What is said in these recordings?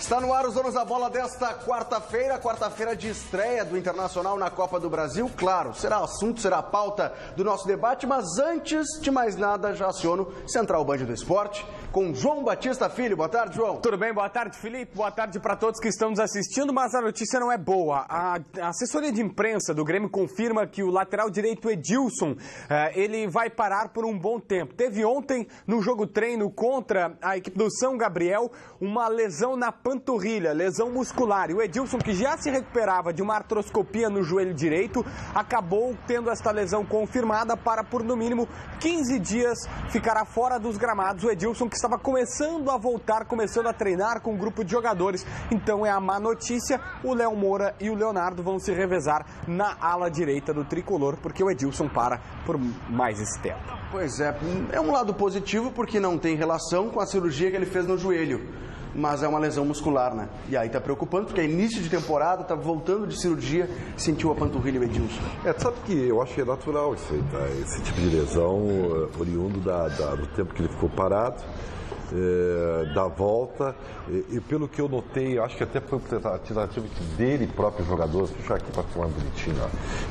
Está no ar os Donos da Bola desta quarta-feira de estreia do Internacional na Copa do Brasil. Claro, será assunto, será pauta do nosso debate, mas antes de mais nada, já aciono Central Band do Esporte com João Batista Filho. Boa tarde, João. Tudo bem? Boa tarde, Felipe. Boa tarde para todos que estão nos assistindo, mas a notícia não é boa. A assessoria de imprensa do Grêmio confirma que o lateral direito Edilson, ele vai parar por um bom tempo. Teve ontem, no jogo treino contra a equipe do São Gabriel, uma lesão na panturrilha, lesão muscular. E o Edilson, que já se recuperava de uma artroscopia no joelho direito, acabou tendo esta lesão confirmada para, por no mínimo, 15 dias ficará fora dos gramados. O Edilson, que estava começando a voltar, começando a treinar com um grupo de jogadores. Então é a má notícia, o Léo Moura e o Leonardo vão se revezar na ala direita do tricolor, porque o Edilson para por mais esse tempo. Pois é um lado positivo porque não tem relação com a cirurgia que ele fez no joelho. Mas é uma lesão muscular, né? E aí tá preocupante, porque é início de temporada, tá voltando de cirurgia, sentiu a panturrilha o Edilson. Sabe que eu acho que é natural isso aí, tá? Esse tipo de lesão oriundo do tempo que ele ficou parado, da volta, e pelo que eu notei, acho que até foi uma tentativa dele próprio jogador, deixa eu puxar aqui para falar bonitinho, ó.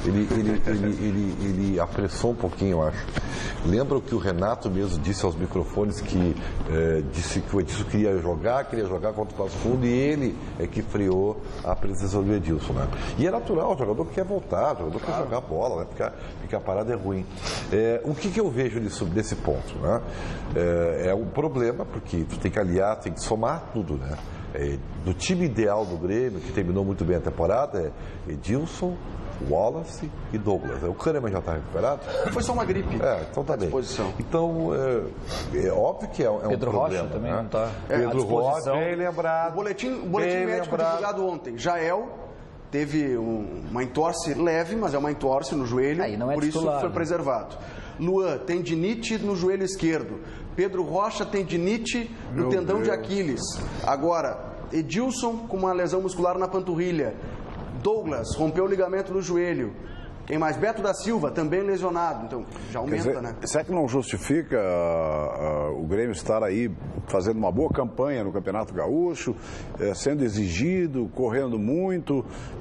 Ele apressou um pouquinho, eu acho. Lembra o que o Renato mesmo disse aos microfones, que disse que o Edilson queria jogar contra o Passo Fundo, e ele é que freou a presença do Edilson, né? E é natural, o jogador quer voltar, o jogador quer jogar bola, né? Ficar parado é ruim. O que eu vejo desse ponto, né? É um problema, porque tu tem que aliar, tem que somar tudo, né? Do time ideal do Grêmio, que terminou muito bem a temporada, é Edilson, Wallace e Douglas. O Kahneman já está recuperado? Foi só uma gripe. Então tá bem. Disposição. Então, é óbvio que é um Pedro problema. Rocha também, né? não está. Pedro Rocha, bem lembrado. O boletim médico divulgado ontem. Jael teve uma entorse leve, mas é uma entorse no joelho, por isso foi preservado. Luan, tendinite no joelho esquerdo. Pedro Rocha, tendinite no tendão de Aquiles. Agora, Edilson com uma lesão muscular na panturrilha. Douglas rompeu o ligamento do joelho. Quem mais? Beto da Silva, também lesionado. Então, já aumenta, né? Será que não justifica o Grêmio estar aí fazendo uma boa campanha no Campeonato Gaúcho, sendo exigido, correndo muito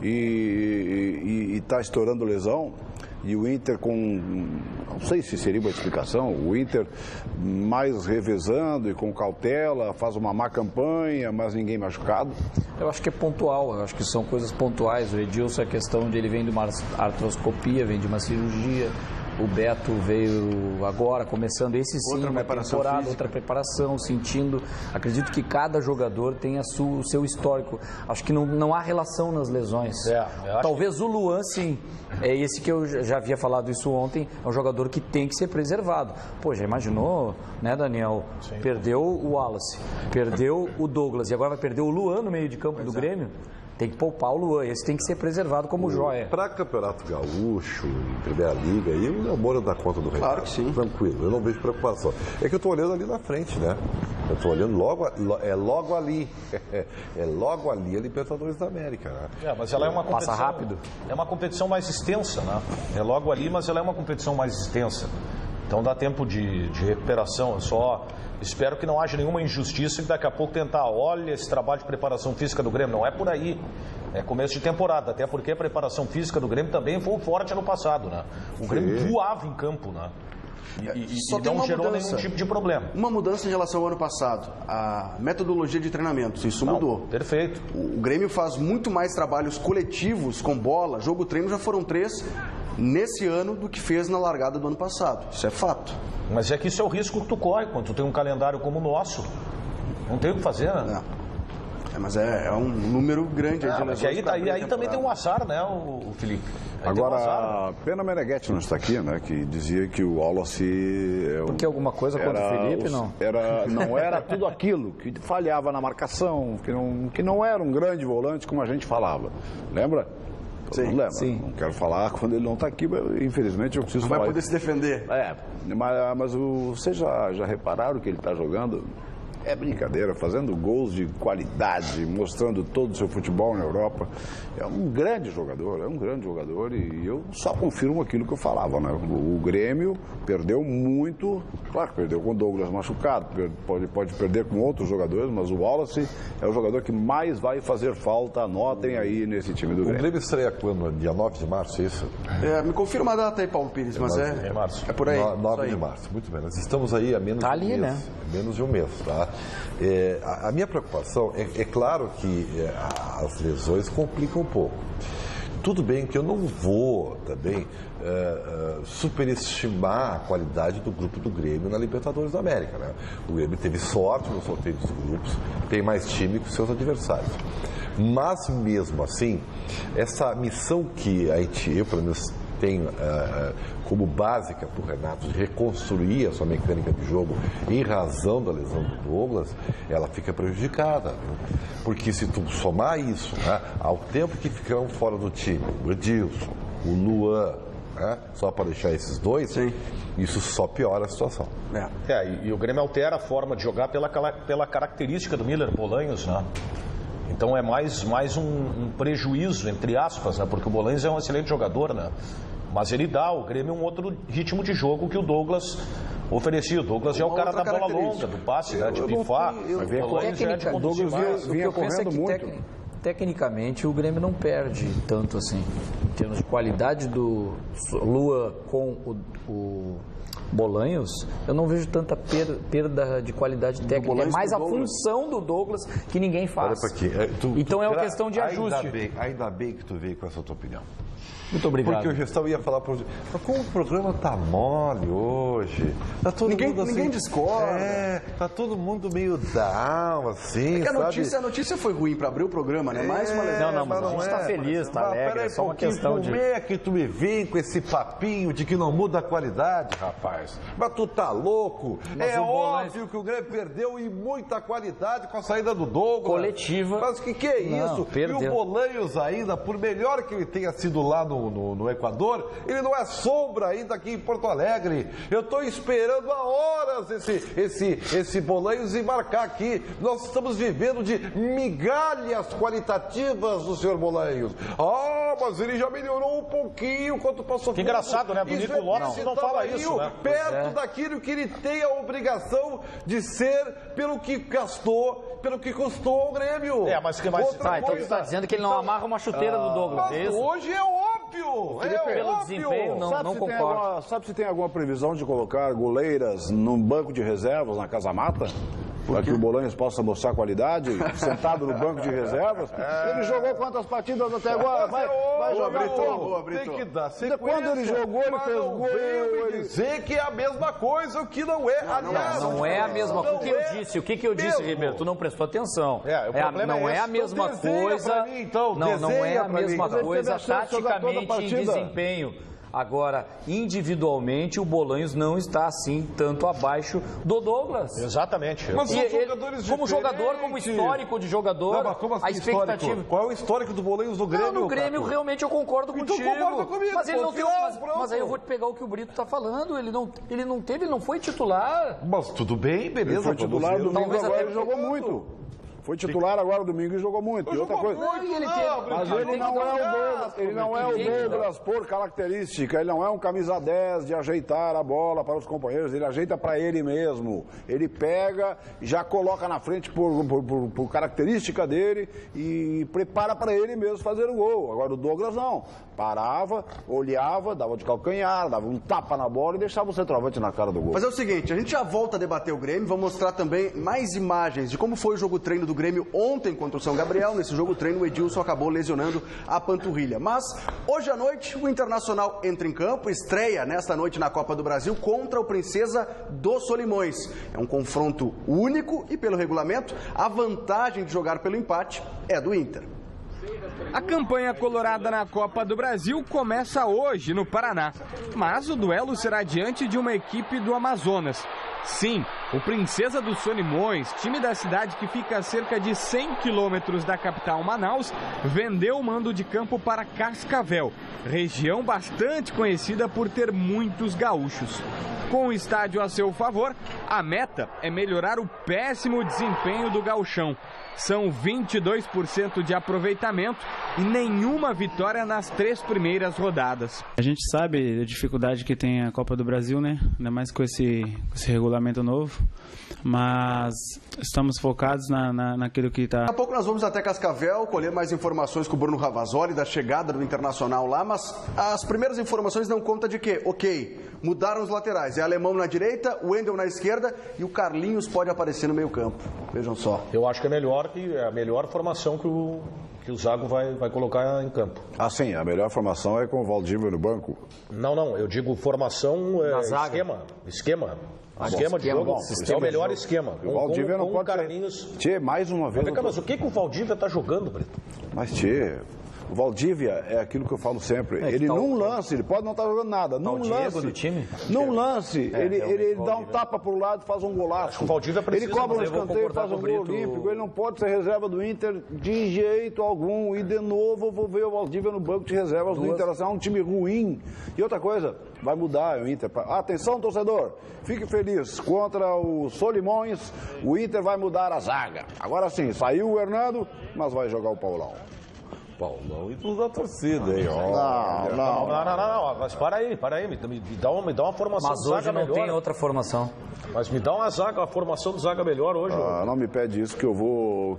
e está estourando lesão? E o Inter não sei se seria uma explicação, o Inter mais revezando e com cautela, faz uma má campanha, mas ninguém machucado? Eu acho que é pontual, eu acho que são coisas pontuais. O Edilson, a questão de ele vem de uma artroscopia, vem de uma cirurgia. O Beto veio agora, começando esse sim, uma temporada, outra preparação, sentindo. Acredito que cada jogador tem o seu histórico. Acho que não há relação nas lesões. Talvez o Luan, sim. É esse que eu já havia falado isso ontem, é um jogador que tem que ser preservado. Pô, já imaginou, né, Daniel? Sim. Perdeu o Wallace, perdeu o Douglas e agora vai perder o Luan no meio de campo do Grêmio? Tem que poupar o Luan, esse tem que ser preservado como joia. Para Campeonato Gaúcho, em Primeira Liga, aí o Léo Moura dá conta do recado. Claro que sim. Tranquilo, eu não vejo preocupação. É que eu estou olhando ali na frente, né? Eu estou olhando logo ali. É logo ali a Libertadores da América, né? Mas ela é uma competição... Passa rápido. É uma competição mais extensa, né? É logo ali, mas ela é uma competição mais extensa. Então dá tempo de recuperação, espero que não haja nenhuma injustiça e daqui a pouco tentar, olha esse trabalho de preparação física do Grêmio, não é por aí, é começo de temporada, até porque a preparação física do Grêmio também foi forte ano passado, né? O Grêmio voava em campo, né? E não gerou nenhum tipo de problema. Uma mudança em relação ao ano passado, a metodologia de treinamento, isso mudou. Perfeito. O Grêmio faz muito mais trabalhos coletivos com bola, jogo-treino já foram 3 nesse ano do que fez na largada do ano passado. Isso é fato. Mas é que isso é o risco que tu corre quando tu tem um calendário como o nosso. Não tem o que fazer, né? Mas é um número grande de lesões. Aí também tem um azar, né, o Felipe? Agora, Pena Meneghetti não está aqui, né? Que dizia que o Wallace... Porque alguma coisa contra o Felipe, não? Não era tudo aquilo, que falhava na marcação, que não era um grande volante como a gente falava. Lembra? Lembra? Sim. Não quero falar quando ele não está aqui, mas infelizmente eu preciso falar. Vai poder se defender. Mas vocês já repararam que ele está jogando É brincadeira, fazendo gols de qualidade, mostrando todo o seu futebol na Europa. É um grande jogador, e eu só confirmo aquilo que eu falava, né? O Grêmio perdeu muito, claro que perdeu com o Douglas machucado, pode perder com outros jogadores, mas o Wallace é o jogador que mais vai fazer falta, anotem aí nesse time do Grêmio. O Grêmio estreia quando? Dia 9 de março, é isso? Me confirma a data aí, Paulo Pires, mas é por aí. 9 de março, muito bem. Nós estamos aí há menos de um mês. Né? Menos de um mês, tá? A minha preocupação é claro que as lesões complicam um pouco. Tudo bem que eu não vou também superestimar a qualidade do grupo do Grêmio na Libertadores da América, né? O Grêmio teve sorte no sorteio dos grupos, tem mais time que os seus adversários. Mas mesmo assim, essa missão que eu pelo menos tenho como básica para o Renato de reconstruir a sua mecânica de jogo em razão da lesão do Douglas, ela fica prejudicada. Viu? Porque se tu somar isso, né, ao tempo que ficaram fora do time, o Edilson, o Luan, né, só para deixar esses dois, sim, isso só piora a situação. E o Grêmio altera a forma de jogar pela característica do Miller Bolanhos, né? Então é mais um prejuízo, entre aspas, né? Porque o Bolanhos é um excelente jogador, né? Mas ele dá ao Grêmio um outro ritmo de jogo que o Douglas oferecia. O Douglas já é o cara da bola longa, do passe, né? De pifar. O Douglas vinha correndo muito. Tecnicamente, o Grêmio não perde tanto assim. Em termos de qualidade do Lua com o Bolanhos, eu não vejo tanta perda de qualidade técnica. É mais a função do Douglas que ninguém faz. Olha pra aqui. Então é uma questão de ajuste. Ainda bem que tu veio com essa tua opinião. Muito obrigado. Porque o Gestão ia falar para mas como o programa tá mole hoje, tá todo mundo assim, ninguém discorda. Tá todo mundo meio down, assim, a notícia foi ruim para abrir o programa, né? Mais uma lesão. Não, mas a gente tá feliz, tá alegre, é só uma questão de... Como é que tu me vem com esse papinho de que não muda a qualidade, rapaz? Mas tu tá louco? Mas óbvio que o Grêmio perdeu em muita qualidade com a saída do Douglas. Coletiva. Mas o que é isso? Perdeu. E o Bolanhos ainda, por melhor que ele tenha sido lá no Equador, ele não é sombra ainda aqui em Porto Alegre. Eu estou esperando há horas esse Bolanhos embarcar aqui. Nós estamos vivendo de migalhas qualitativas do senhor Bolanhos. Mas ele já melhorou um pouquinho quanto passou. Que engraçado, né? Bonito Lopes não fala isso, né? Perto daquilo que ele tem a obrigação de ser pelo que gastou, pelo que custou ao Grêmio. Mas que mais... então você está dizendo que ele não amarra uma chuteira do Douglas, é isso? Hoje é óbvio! Pelo desempenho, não concordo. Sabe se tem alguma previsão de colocar goleiras num banco de reservas na Casa Mata? Para que o Bolanhos possa mostrar qualidade, sentado no banco de reservas. Ele jogou quantas partidas até agora? Vai jogar como? Tem que dar sequência. Quando ele jogou, ele fez gol. Ele dizer que é a mesma coisa, o que não é. Aliás, não é a mesma coisa. O que eu disse, Ribeiro? Tu não prestou atenção. Não é a mesma coisa. Não é a mesma coisa taticamente em desempenho. Agora, individualmente, o Bolanhos não está assim tanto abaixo do Douglas. Exatamente. Mas são jogadores como jogador, como histórico de jogador, a expectativa... Histórico? Qual é o histórico do Bolanhos no Grêmio? No Grêmio, realmente, eu concordo contigo. Então concorda comigo. Mas ele não tem... Mas aí eu vou te pegar o que o Brito está falando. Ele não foi titular. Mas tudo bem, beleza. Ele foi titular domingo, agora ele jogou muito. Foi titular agora domingo e jogou muito. E outra coisa. Mas ele não é o Douglas por característica. Ele não é um camisa 10 de ajeitar a bola para os companheiros. Ele ajeita para ele mesmo. Ele pega, já coloca na frente por característica dele e prepara para ele mesmo fazer o gol. Agora o Douglas não. Parava, olhava, dava de calcanhar, dava um tapa na bola e deixava o centroavante na cara do gol. Mas é o seguinte, a gente já volta a debater o Grêmio. Vamos mostrar também mais imagens de como foi o jogo treino do Grêmio ontem contra o São Gabriel. Nesse jogo treino, o Edilson acabou lesionando a panturrilha. Mas hoje à noite, o Internacional entra em campo, estreia nesta noite na Copa do Brasil contra o Princesa dos Solimões. É um confronto único e, pelo regulamento, a vantagem de jogar pelo empate é do Inter. A campanha colorada na Copa do Brasil começa hoje no Paraná, mas o duelo será diante de uma equipe do Amazonas. Sim, O Princesa dos Solimões, time da cidade que fica a cerca de 100 quilômetros da capital Manaus, vendeu o mando de campo para Cascavel, região bastante conhecida por ter muitos gaúchos. Com o estádio a seu favor, a meta é melhorar o péssimo desempenho do gauchão. São 22% de aproveitamento e nenhuma vitória nas 3 primeiras rodadas. A gente sabe a dificuldade que tem a Copa do Brasil, né? Ainda mais com esse regulamento novo. Mas estamos focados naquilo que está... Daqui a pouco nós vamos até Cascavel, colher mais informações com o Bruno Ravazoli da chegada do Internacional lá, mas as primeiras informações dão conta de que, mudaram os laterais. É Alemão na direita, o Wendel na esquerda e o Carlinhos pode aparecer no meio campo. Vejam só. Eu acho que é a melhor formação que o Zago vai colocar em campo. Ah, sim, a melhor formação é com o Valdívia no banco. Não, eu digo formação, esquema. Esquema de jogo, é o melhor esquema. O Valdívia não pode Carlinhos. Tchê, mais uma vez... Mas o que o Valdívia está jogando, Brito? Mas, Tchê... O Valdívia é aquilo que eu falo sempre. Ele num lance, ele pode não estar jogando nada. Num lance do time? Num lance, ele dá um tapa para o lado e faz um golaço. O Valdívia precisa, ele cobra um escanteio e faz um gol olímpico. Ele não pode ser reserva do Inter de jeito algum. E de novo eu vou ver o Valdívia no banco de reservas do Internacional, um time ruim. E outra coisa, vai mudar o Inter. Atenção, torcedor, fique feliz. Contra o Solimões, o Inter vai mudar a zaga. Agora sim, saiu o Hernando, mas vai jogar o Paulão. Paulão e tudo da torcida, hein? Não. Mas para aí, me dá uma formação de zaga melhor. Mas hoje não tem outra formação. Mas me dá uma formação de zaga melhor hoje. Não me pede isso que eu vou...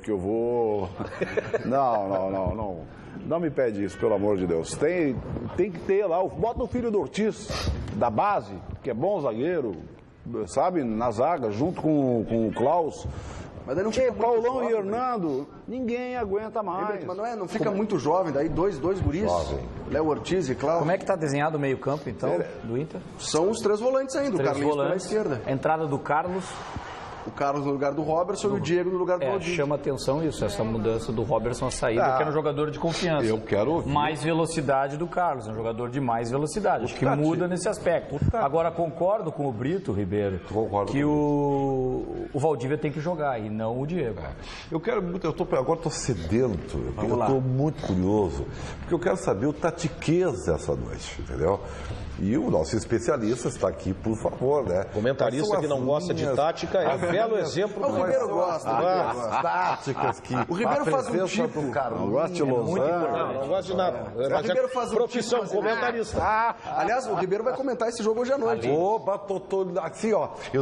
Não. Não me pede isso, pelo amor de Deus. Tem que ter lá, bota o filho do Ortiz, da base, que é bom zagueiro, sabe, na zaga, junto com o Klaus. Mas daí não fica Paulão e Hernando, ninguém aguenta mais. Mas não fica muito jovem, daí dois guris, Léo Ortiz e Cláudio. Como é que está desenhado o meio campo, então, do Inter? São os 3 volantes ainda, o Carlinhos pela esquerda. Entrada do Carlos. O Carlos no lugar do Robertson e o Diego no lugar do Valdívia. Chama atenção isso, essa mudança do Robertson, a saída, que era um jogador de confiança. Eu quero ouvir. Mais velocidade do Carlos, um jogador de mais velocidade. Acho que muda nesse aspecto. Agora, concordo com o Brito Ribeiro que o Valdívia tem que jogar e não o Diego. Eu quero muito, agora estou sedento, eu estou muito curioso, porque eu quero saber o tatiquês dessa noite, entendeu? E o nosso especialista está aqui, por favor, né? Comentarista que não gosta de tática é um belo exemplo. O Ribeiro gosta. As táticas que... O Ribeiro faz um tipo... Não gosta de Lausanne. Não gosta de nada. O Ribeiro faz um profissão, tipo... comentarista. Aliás, o Ribeiro vai comentar esse jogo hoje à noite. Opa, assim, ó, eu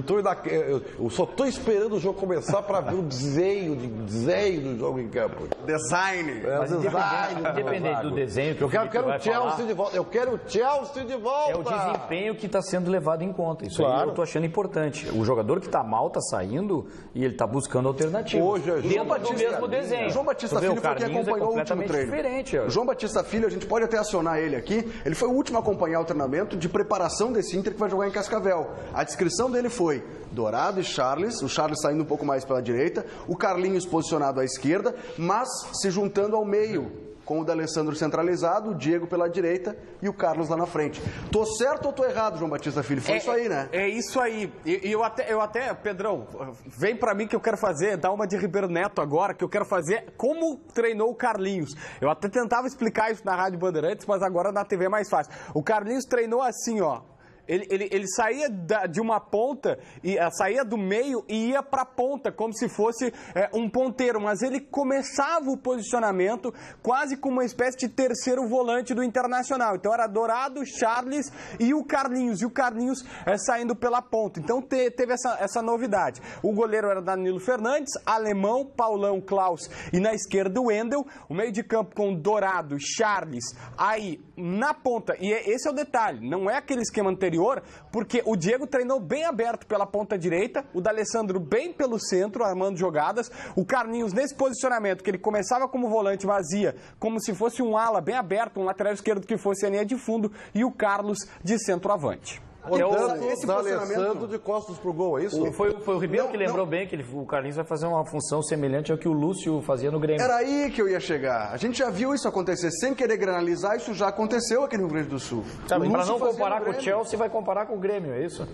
só estou esperando o jogo começar para ver o desenho do jogo em campo. Design. Mas independente do desenho que eu quero o Chelsea de volta. Eu quero o Chelsea de volta. É o desempenho que está sendo levado em conta. Isso aí eu estou achando importante. O jogador que está mal está saindo e ele está buscando alternativas. Hoje é João Batista, do mesmo desenho. O João Batista Filho foi quem acompanhou o último treino. Diferente, o João Batista Filho, a gente pode até acionar ele aqui. Ele foi o último a acompanhar o treinamento de preparação desse Inter que vai jogar em Cascavel. A descrição dele foi Dourado e Charles, o Charles saindo um pouco mais pela direita, o Carlinhos posicionado à esquerda, mas se juntando ao meio, com o D'Alessandro centralizado, o Diego pela direita e o Carlos lá na frente. Tô certo ou tô errado, João Batista Filho? Foi isso aí, né? É isso aí. E eu até, Pedrão, vem pra mim que eu quero fazer, dar uma de Ribeiro Neto agora, que eu quero fazer como treinou o Carlinhos. Eu até tentava explicar isso na Rádio Bandeirantes, mas agora na TV é mais fácil. O Carlinhos treinou assim, ó. Ele saía de uma ponta, saía do meio e ia para a ponta, como se fosse um ponteiro, mas ele começava o posicionamento quase como uma espécie de terceiro volante do Internacional. Então era Dourado, Charles e o Carlinhos saindo pela ponta. Então teve essa novidade. O goleiro era Danilo Fernandes, Alemão, Paulão, Klaus e na esquerda o Wendel, o meio de campo com Dourado, Charles, aí na ponta, e esse é o detalhe, não é aquele esquema anterior, porque o Diego treinou bem aberto pela ponta direita, o D'Alessandro bem pelo centro, armando jogadas, o Carlinhos nesse posicionamento, que ele começava como volante, mas ia como se fosse um ala bem aberto, um lateral esquerdo que fosse a linha de fundo, e o Carlos de centroavante. Esse D'Alessandro de costas pro gol, é isso? Foi o Ribeiro que lembrou bem que o Carlinhos vai fazer uma função semelhante ao que o Lúcio fazia no Grêmio. Era aí que eu ia chegar. A gente já viu isso acontecer. Sem querer granalizar, isso já aconteceu aqui no Rio Grande do Sul. Para não comparar com o Chelsea, vai comparar com o Grêmio, é isso?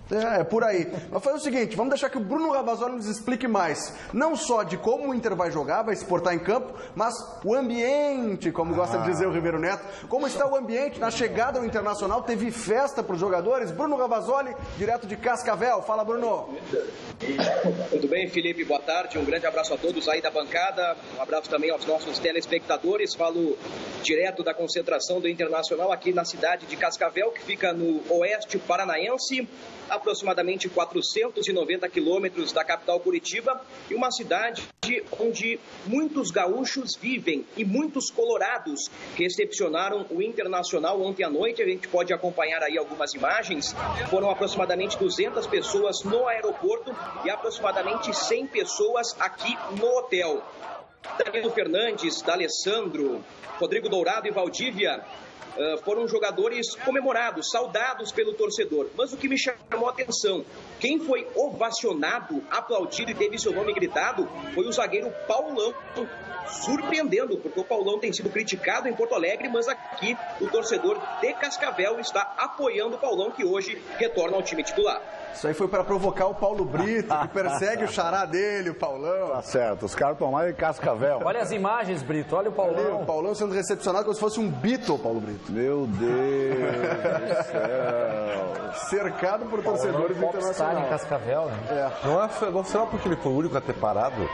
É por aí. Mas fazer o seguinte, vamos deixar que o Bruno Ravazoli nos explique mais. Não só de como o Inter vai jogar, vai se portar em campo, mas o ambiente, como gosta de dizer o Ribeiro Neto. Como está o ambiente na chegada ao Internacional? Teve festa para os jogadores? Bruno Ravazoli, direto de Cascavel. Fala, Bruno. Tudo bem, Felipe? Boa tarde. Um grande abraço a todos aí da bancada. Um abraço também aos nossos telespectadores. Falo direto da concentração do Internacional aqui na cidade de Cascavel, que fica no oeste paranaense, aproximadamente 490 quilômetros da capital Curitiba, e uma cidade onde muitos gaúchos vivem e muitos colorados recepcionaram o Internacional ontem à noite. A gente pode acompanhar aí algumas imagens. Foram aproximadamente 200 pessoas no aeroporto e aproximadamente 100 pessoas aqui no hotel. Danilo Fernandes, D'Alessandro, Rodrigo Dourado e Valdívia foram jogadores comemorados, saudados pelo torcedor. Mas o que me chamou a atenção, quem foi ovacionado, aplaudido e teve seu nome gritado foi o zagueiro Paulão, surpreendendo, porque o Paulão tem sido criticado em Porto Alegre, mas aqui o torcedor de Cascavel está apoiando o Paulão, que hoje retorna ao time titular. Isso aí foi para provocar o Paulo Brito, que persegue o xará dele, o Paulão. Tá certo, os caras estão lá em Cascavel. Olha as imagens, Brito, olha o Paulão. O Paulão sendo recepcionado como se fosse um Beatle, Paulo Brito. Meu Deus do céu. Cercado por torcedores do Internacional. Em Cascavel, né? Não será porque ele foi o único a ter parado?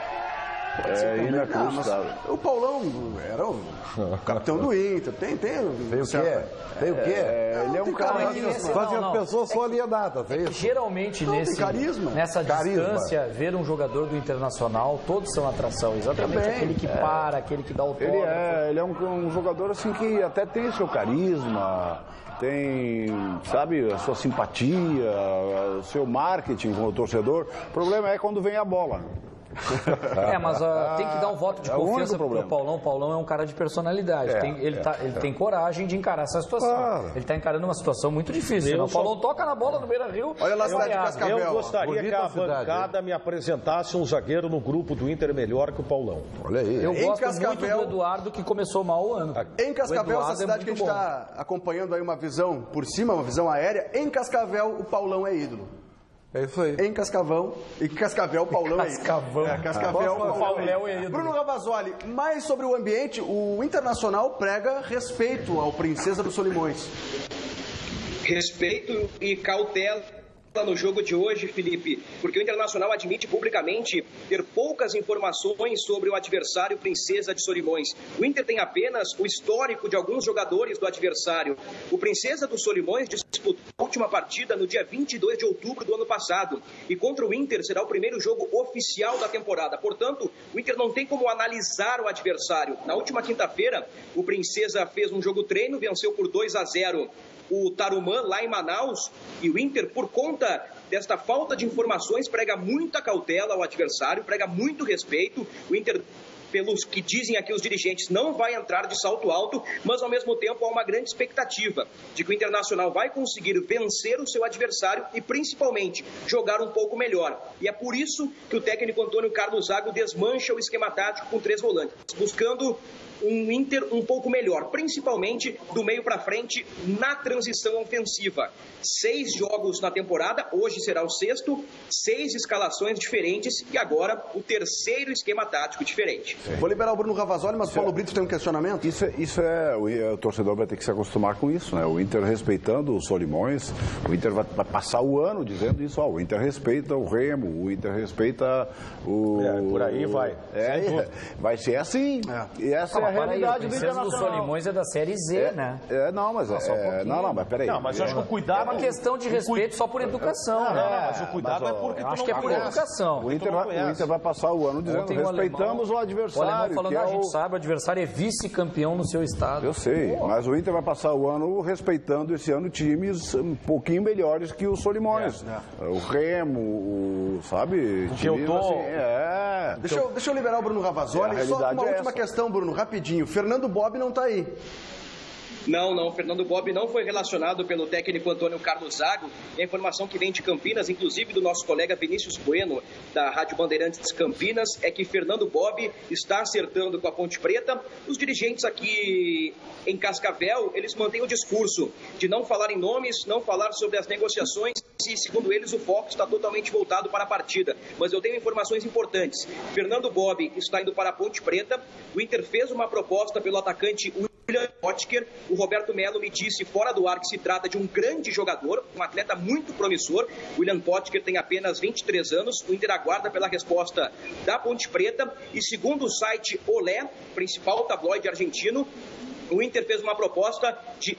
É inacreditável. O Paulão era o capitão do Inter. Tem o quê? Tem o quê? Ele é um cara que fazia as pessoas só alienadas. Geralmente nessa distância, ver um jogador do Internacional, todos são atração. Exatamente aquele que para, aquele que dá o toque. Ele é um jogador assim que até tem seu carisma, tem, sabe, a sua simpatia, o seu marketing com o torcedor. O problema é quando vem a bola. Mas tem que dar um voto de confiança pro Paulão. O Paulão é um cara de personalidade. Ele tem coragem de encarar essa situação. Ele está encarando uma situação muito difícil. O Paulão toca na bola no Beira-Rio. Olha lá a cidade de Cascavel. Eu gostaria que a bancada me apresentasse um zagueiro no grupo do Inter melhor que o Paulão. Olha aí. Eu gosto muito do Eduardo, que começou mal o ano. Em Cascavel, essa cidade que a gente está acompanhando aí uma visão por cima, uma visão aérea, em Cascavel o Paulão é ídolo. É isso aí. Em Cascavel, o Paulão é ídolo. Cascavel, o Paulão é ídolo. Bruno Ravazoli, mais sobre o ambiente, o Internacional prega respeito ao Princesa dos Solimões. Respeito e cautela no jogo de hoje, Felipe, porque o Internacional admite publicamente ter poucas informações sobre o adversário Princesa de Solimões. O Inter tem apenas o histórico de alguns jogadores do adversário. O Princesa dos Solimões disputou a última partida no dia 22 de outubro do ano passado e contra o Inter será o primeiro jogo oficial da temporada. Portanto, o Inter não tem como analisar o adversário. Na última quinta-feira, o Princesa fez um jogo treino, venceu por 2-0 o Tarumã lá em Manaus, e o Inter, por conta desta falta de informações, prega muita cautela ao adversário, prega muito respeito. O Inter, pelos que dizem aqui os dirigentes, não vai entrar de salto alto, mas ao mesmo tempo há uma grande expectativa de que o Internacional vai conseguir vencer o seu adversário e principalmente jogar um pouco melhor. E é por isso que o técnico Antônio Carlos Zago desmancha o esquema tático com 3 volantes, buscando um Inter um pouco melhor, principalmente do meio para frente na transição ofensiva. 6 jogos na temporada, hoje será o 6º, 6 escalações diferentes e agora o 3º esquema tático diferente. Vou liberar o Bruno Ravazoli, mas o Paulo Brito tem um questionamento? O torcedor vai ter que se acostumar com isso, né? O Inter respeitando os Solimões, o Inter vai passar o ano dizendo isso, o Inter respeita o Remo, o Inter respeita o... por aí vai. Vai ser assim. E essa é a realidade do Internacional. O Princesa dos Solimões é da Série Z, né? Mas peraí. Não, mas eu acho que o cuidado... É uma questão de respeito só por educação. Mas o cuidado é porque acho que é por educação. O Inter vai passar o ano dizendo respeitamos o adversário. O alemão falando, a gente sabe, o adversário é vice-campeão no seu estado. Eu sei, mas o Inter vai passar o ano respeitando esse ano times um pouquinho melhores que os Solimões. O Remo, sabe? Que eu tô... Deixa eu liberar o Bruno Ravazoli. Só uma última questão, Bruno, rapidinho. Fernando Bob não está aí. Não, Fernando Bob não foi relacionado pelo técnico Antônio Carlos Zago. E a informação que vem de Campinas, inclusive do nosso colega Vinícius Bueno, da Rádio Bandeirantes Campinas, é que Fernando Bob está acertando com a Ponte Preta. Os dirigentes aqui em Cascavel, eles mantêm o discurso de não falar em nomes, não falar sobre as negociações e, segundo eles, o foco está totalmente voltado para a partida. Mas eu tenho informações importantes. Fernando Bob está indo para a Ponte Preta. O Inter fez uma proposta pelo atacante William Potker. O Roberto Melo me disse fora do ar que se trata de um grande jogador, um atleta muito promissor. O William Potker tem apenas 23 anos. O Inter aguarda pela resposta da Ponte Preta. E segundo o site Olé, principal tabloide argentino, o Inter fez uma proposta de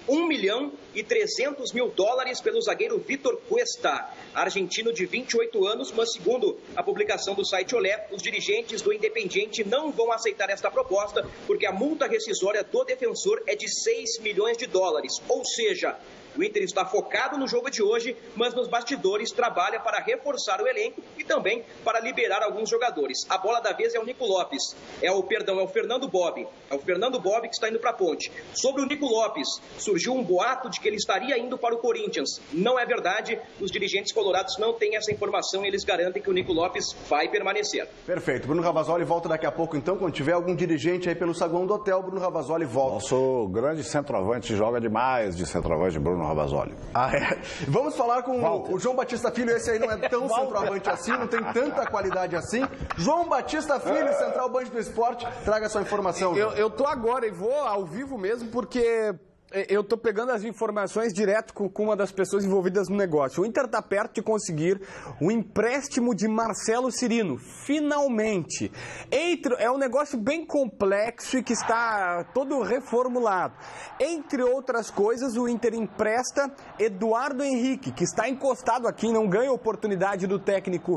$1.300.000 pelo zagueiro Vitor Cuesta, argentino de 28 anos, mas segundo a publicação do site Olé, os dirigentes do Independiente não vão aceitar esta proposta, porque a multa rescisória do defensor é de $6 milhões. Ou seja, o Inter está focado no jogo de hoje, mas nos bastidores trabalha para reforçar o elenco e também para liberar alguns jogadores. A bola da vez é o Nico Lopes, é o Fernando Bob. É o Fernando Bob que está indo para a Ponte. Sobre o Nico Lopes, surgiu um boato de que ele estaria indo para o Corinthians. Não é verdade, os dirigentes colorados não têm essa informação e eles garantem que o Nico Lopes vai permanecer. Perfeito. Bruno Ravazoli volta daqui a pouco, então, quando tiver algum dirigente aí pelo saguão do hotel, Bruno Ravazoli volta. Nosso grande centroavante, joga demais de centroavante, Bruno Ravazoli. Vamos falar com o João Batista Filho. Esse aí não é tão centroavante assim, não tem tanta qualidade assim. João Batista Filho, Central Band do Esporte, traga sua informação. Eu tô agora e vou ao vivo mesmo, porque eu tô pegando as informações direto com uma das pessoas envolvidas no negócio. O Inter tá perto de conseguir o empréstimo de Marcelo Cirino, finalmente. É um negócio bem complexo e que está todo reformulado. Entre outras coisas, o Inter empresta Eduardo Henrique, que está encostado aqui, não ganha oportunidade do técnico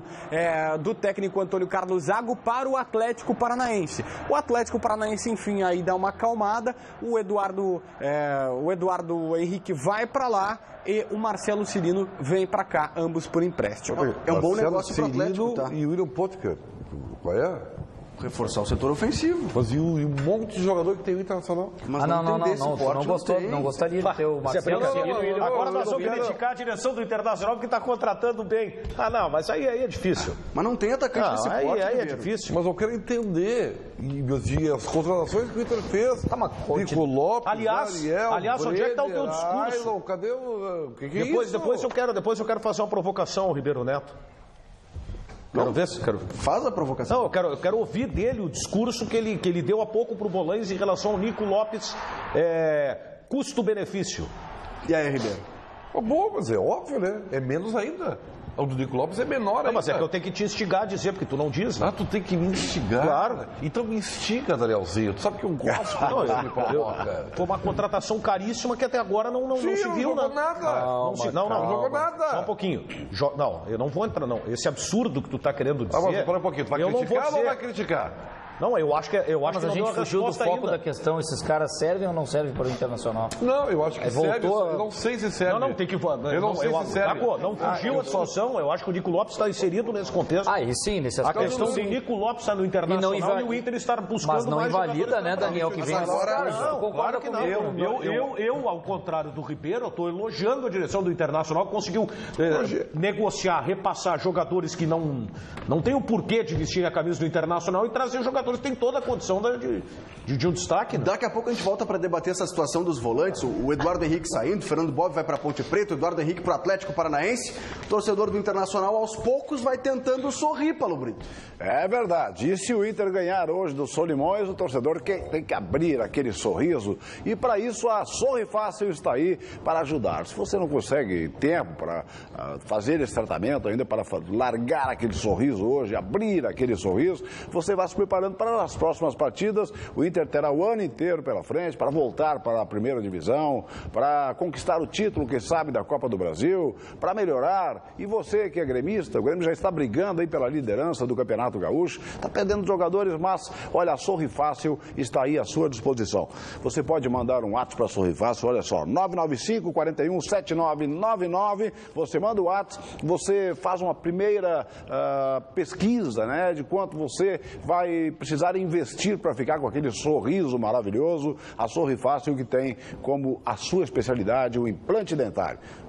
Antônio Carlos Zago, para o Atlético Paranaense. O Atlético Paranaense, enfim, aí dá uma acalmada. O Eduardo Henrique vai para lá e o Marcelo Cirino vem para cá, ambos por empréstimo. É um bom negócio para o Atlético, tá? E o William Potker, qual é? Reforçar o setor ofensivo. Mas e um monte de jogador que tem o Internacional? Mas não gostaria de ter o Marcelo Cirino. Agora nós vamos criticar a direção do Internacional que está contratando bem. Mas aí é difícil. Mas não tem atacante desse porte. Aí é difícil. Mas eu quero entender as contratações que o Inter fez. Nico Lopes, aliás, onde é que está o teu discurso? Cadê o... que é depois, isso? Depois eu quero fazer uma provocação ao Ribeiro Neto. Faz a provocação. Não, eu quero ouvir dele o discurso que ele deu há pouco para o Bolanes em relação ao Nico Lopes, custo-benefício. E aí, Ribeiro? Bom, mas é óbvio, né? É menos ainda. O do Nico Lopes é menor ainda. Mas é que eu tenho que te instigar a dizer, porque tu não diz, né? Tu tem que me instigar. Claro. Então me instiga, Danielzinho. Tu sabe que eu gosto. Foi uma contratação caríssima que até agora não se viu, não. Não jogou nada. Só um pouquinho. Não, eu não vou entrar, não. Esse absurdo que tu tá querendo dizer... Mas espera um pouquinho. Tu vai criticar ou não vai criticar? Não, eu acho que mas a gente fugiu do foco ainda da questão. Esses caras servem ou não servem para o Internacional? Não, eu acho que serve. Eu não sei se serve. Não, tem que... Eu não sei se serve. Não fugiu a discussão. Eu acho que o Nico Lopes está inserido nesse contexto. E sim, nesse aspecto. A questão do Nico Lopes estar no Internacional e o Inter estar buscando mais... Mas não invalida, né, Daniel, que vem... Não, claro que não. Eu, ao contrário do Ribeiro, estou elogiando a direção do Internacional que conseguiu negociar, repassar jogadores que não têm o porquê de vestir a camisa do Internacional e trazer jogadores que têm toda a condição de um destaque, né? Daqui a pouco a gente volta para debater essa situação dos volantes. O Eduardo Henrique saindo, o Fernando Bob vai para a Ponte Preta, o Eduardo Henrique para o Atlético Paranaense. O torcedor do Internacional, aos poucos, vai tentando sorrir, Paulo Brito. É verdade. E se o Inter ganhar hoje do Solimões, o torcedor tem que abrir aquele sorriso. E para isso a Sorri Fácil está aí para ajudar. Se você não consegue tempo para fazer esse tratamento ainda, para largar aquele sorriso hoje, abrir aquele sorriso, você vai se preparando para as próximas partidas. O Inter terá o ano inteiro pela frente para voltar para a primeira divisão, para conquistar o título, quem sabe, da Copa do Brasil, para melhorar. E você que é gremista, o Grêmio já está brigando aí pela liderança do Campeonato Gaúcho, está perdendo jogadores, mas olha, a Sorri Fácil está aí à sua disposição. Você pode mandar um WhatsApp para a Sorri Fácil, olha só, 995-41-7999, você manda o WhatsApp, você faz uma primeira pesquisa, né, de quanto você vai precisar investir para ficar com aquele sorriso maravilhoso. A Sorri Fácil, que tem como a sua especialidade o implante dentário.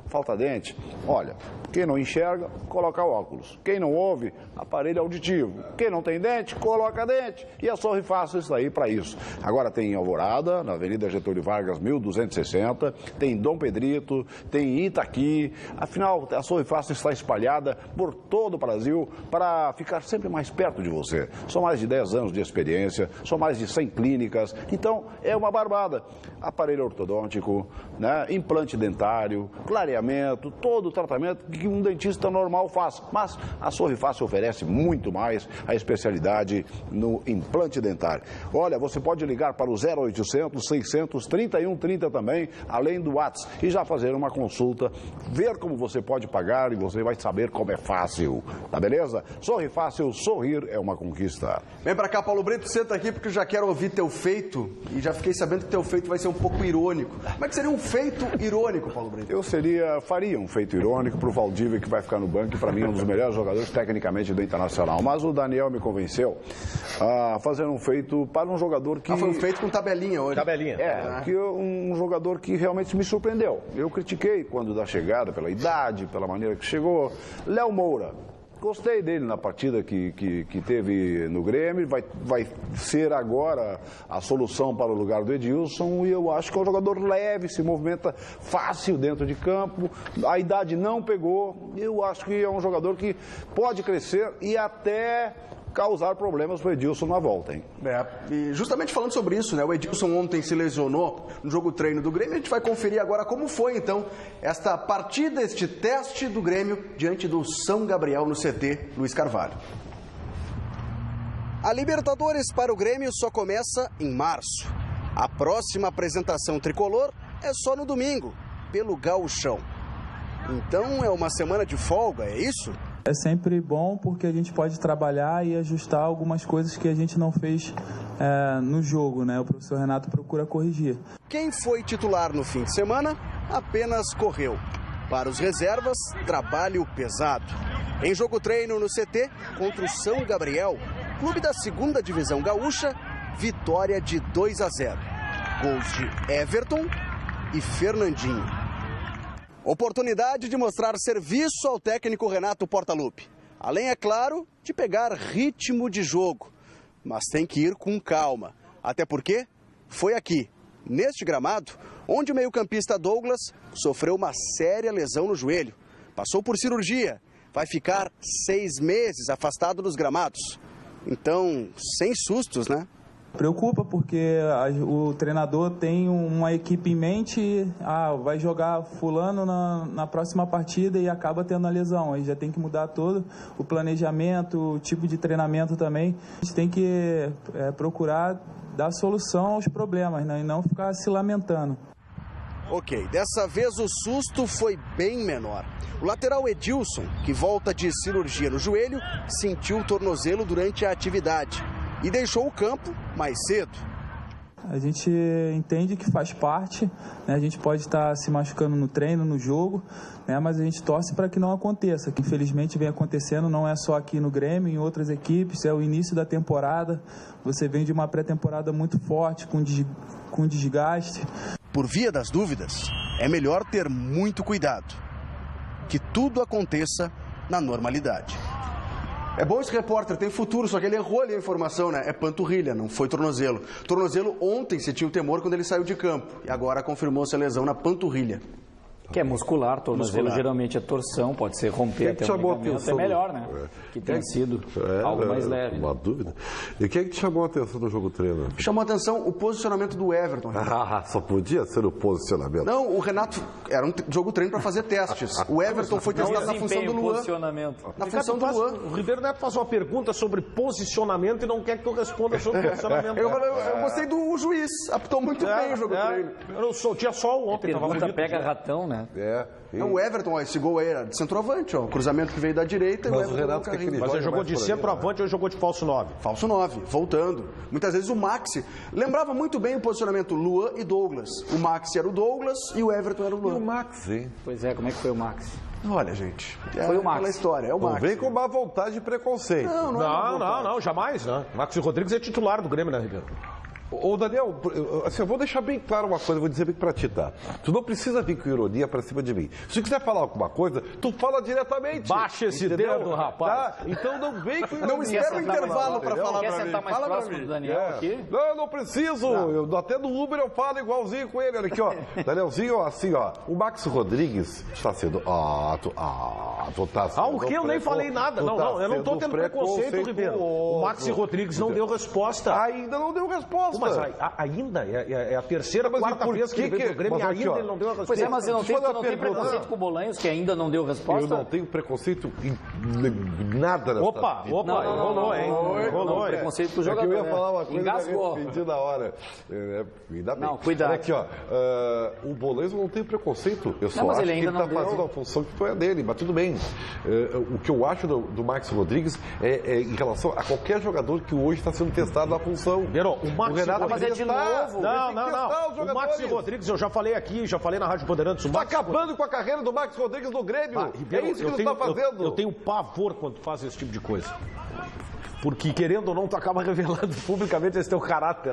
falta dente? Olha, quem não enxerga, coloca óculos. Quem não ouve, aparelho auditivo. Quem não tem dente, coloca dente. E a Sorri Fácil está aí para isso. Agora tem em Alvorada, na Avenida Getúlio Vargas, 1260, tem em Dom Pedrito, tem em Itaqui. Afinal, a Sorri Fácil está espalhada por todo o Brasil para ficar sempre mais perto de você. São mais de 10 anos de experiência, são mais de 100 clínicas. Então, é uma barbada. Aparelho ortodôntico, né? Implante dentário, clareamento, todo o tratamento que um dentista normal faz. Mas a Sorri Fácil oferece muito mais a especialidade no implante dentário. Olha, você pode ligar para o 0800 600 3130 também, além do WhatsApp, e já fazer uma consulta, ver como você pode pagar e você vai saber como é fácil. Tá beleza? Sorri Fácil, sorrir é uma conquista. Vem pra cá, Paulo Brito, senta aqui porque eu já quero ouvir teu feito e já fiquei sabendo que teu feito vai ser um pouco irônico. Como é que seria um feito irônico, Paulo Brito? Eu faria um feito irônico pro Valdívia, que vai ficar no banco, e para mim um dos melhores jogadores tecnicamente do Internacional. Mas o Daniel me convenceu a fazer um feito para um jogador que... foi um feito com tabelinha hoje. Tabelinha. Um jogador que realmente me surpreendeu. Eu critiquei quando da chegada, pela idade, pela maneira que chegou. Léo Moura. Gostei dele na partida que teve no Grêmio, vai ser agora a solução para o lugar do Edilson, e eu acho que é um jogador leve, se movimenta fácil dentro de campo, a idade não pegou, eu acho que é um jogador que pode crescer e até causar problemas para o Edilson na volta, hein? E justamente falando sobre isso, né? O Edilson ontem se lesionou no jogo treino do Grêmio. A gente vai conferir agora como foi, então, esta partida, este teste do Grêmio diante do São Gabriel no CT Luiz Carvalho. A Libertadores para o Grêmio só começa em março. A próxima apresentação tricolor é só no domingo, pelo Gauchão. Então é uma semana de folga, é isso? É sempre bom porque a gente pode trabalhar e ajustar algumas coisas que a gente não fez no jogo, né? O professor Renato procura corrigir. Quem foi titular no fim de semana apenas correu. Para os reservas, trabalho pesado. Em jogo treino no CT contra o São Gabriel, clube da 2ª Divisão Gaúcha, vitória de 2-0. Gols de Everton e Fernandinho. Oportunidade de mostrar serviço ao técnico Renato Portaluppi. Além, é claro, de pegar ritmo de jogo. Mas tem que ir com calma. Até porque foi aqui, neste gramado, onde o meio-campista Douglas sofreu uma séria lesão no joelho. Passou por cirurgia. Vai ficar 6 meses afastado dos gramados. Então, sem sustos, né? Preocupa porque o treinador tem uma equipe em mente, vai jogar fulano na próxima partida e acaba tendo a lesão. Aí já tem que mudar todo o planejamento, o tipo de treinamento também. A gente tem que procurar dar solução aos problemas, né? E não ficar se lamentando. Ok, dessa vez o susto foi bem menor. O lateral Edilson, que volta de cirurgia no joelho, sentiu o tornozelo durante a atividade e deixou o campo mais cedo. A gente entende que faz parte, né? A gente pode estar se machucando no treino, no jogo, né? Mas a gente torce para que não aconteça, que infelizmente vem acontecendo, não é só aqui no Grêmio, em outras equipes, é o início da temporada, você vem de uma pré-temporada muito forte, com desgaste. Por via das dúvidas, é melhor ter muito cuidado, que tudo aconteça na normalidade. É bom esse repórter, tem futuro, só que ele errou ali a informação, né? É panturrilha, não foi tornozelo. Tornozelo ontem se tinha o temor quando ele saiu de campo. E agora confirmou-se a lesão na panturrilha. Que é muscular, tornozelo geralmente é torção, pode ser romper até o ligamento, é melhor, né? Que tem sido algo mais leve. Uma dúvida. E o que é que te chamou a atenção no jogo treino? Chamou a atenção o posicionamento do Everton. Só podia ser o posicionamento. Não, o Renato era um jogo treino para fazer testes. O Everton foi testado na função do Luan. Na função do Luan. O Ribeiro Neto faz uma pergunta sobre posicionamento e não quer que tu responda sobre posicionamento. Eu gostei do juiz, apitou muito bem o jogo treino. Tinha só o ontem. Pergunta pega ratão, né? O Everton, esse gol aí era de centroavante, cruzamento que veio da direita. Mas o Renato mas ele jogou de centroavante ou jogou de falso 9? Falso 9, voltando. Muitas vezes o Maxi lembrava muito bem o posicionamento Luan e Douglas. O Maxi era o Douglas e o Everton era o Luan. E o Maxi? Pois é, como é que foi o Maxi? Olha, gente, foi o Maxi. Aquela história, é o Maxi. Não vem com má vontade e preconceito. Não, jamais, né? Maxi Rodrigues é titular do Grêmio, né, Ribeiro? Ô Daniel, assim, eu vou deixar bem claro uma coisa, vou dizer bem pra ti, tá? Tu não precisa vir com ironia pra cima de mim. Se tu quiser falar alguma coisa, tu fala diretamente. Baixa esse dedo, rapaz. Tá? Então não vem com ironia. Não espera o intervalo pra falar pra mim. Quer sentar mais próximo do Daniel aqui? Não, eu não preciso. Eu, até no Uber eu falo igualzinho com ele. Olha aqui, ó. Danielzinho, assim, ó. O Max Rodrigues está sendo... tu tá sendo... O que? Eu nem falei nada. Não, eu não tô tendo preconceito, Ribeiro. O Max Rodrigues não deu resposta. Ainda não deu resposta. Mas ainda? É a terceira, quarta vez que ele veio pro Grêmio e ainda ele não deu a resposta. Pois é, mas você não tem preconceito com o Bolanhos, que ainda não deu resposta? Eu não tenho preconceito em nada nessa vida. Rolou, hein? Rolou, hein? Preconceito com o jogador. Eu ia falar uma coisa Engasgou. e me na hora. Ainda bem. Não, cuidado. Olha aqui, ó. O Bolanhos não tem preconceito. Eu só mas acho ele que ele ainda tá não fazendo a função que foi a dele, mas tudo bem. O que eu acho do Max Rodrigues é em relação a qualquer jogador que hoje está sendo testado na função. O Max Renato mas é de novo. Não. O Max Rodrigues, eu já falei aqui, já falei na Rádio Bandeirantes. Está acabando com a carreira do Max Rodrigues no Grêmio. Ribeiro, é isso que ele está fazendo. Eu tenho pavor quando tu faz esse tipo de coisa. Porque, querendo ou não, tu acaba revelando publicamente esse teu caráter.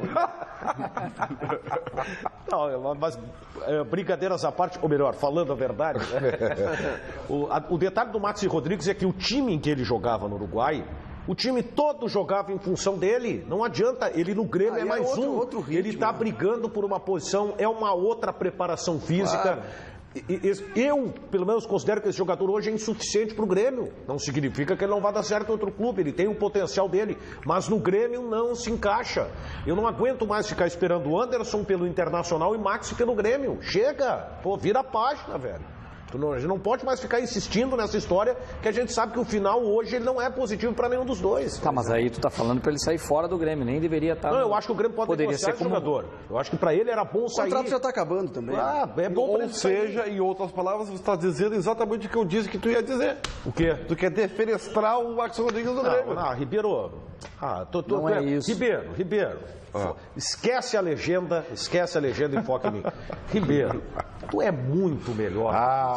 Não, mas brincadeiras à parte, ou melhor, falando a verdade, né? O detalhe do Max Rodrigues é que o time em que ele jogava no Uruguai, o time todo jogava em função dele. Não adianta, ele no Grêmio é mais outro ritmo, ele está brigando por uma posição, é uma outra preparação física. Claro. Eu, pelo menos, considero que esse jogador hoje é insuficiente para o Grêmio. Não significa que ele não vai dar certo em outro clube, ele tem o potencial dele, mas no Grêmio não se encaixa. Eu não aguento mais ficar esperando o Anderson pelo Internacional e Max pelo Grêmio. Chega! Pô, vira a página, velho. A gente não pode mais ficar insistindo nessa história, que a gente sabe que o final hoje ele não é positivo para nenhum dos dois. Tá, mas aí tu tá falando para ele sair fora do Grêmio, nem deveria estar... Não, eu acho que o Grêmio pode ser como jogador. Eu acho que para ele era bom sair... O contrato já tá acabando também. É bom para ele sair. Em outras palavras, você está dizendo exatamente o que eu disse que tu ia dizer. O quê? Tu quer defenestrar o Max Rodrigues do Grêmio. Não, Ribeiro... não é isso. Ribeiro. Esquece a legenda e foca em mim. Ribeiro, tu é muito melhor.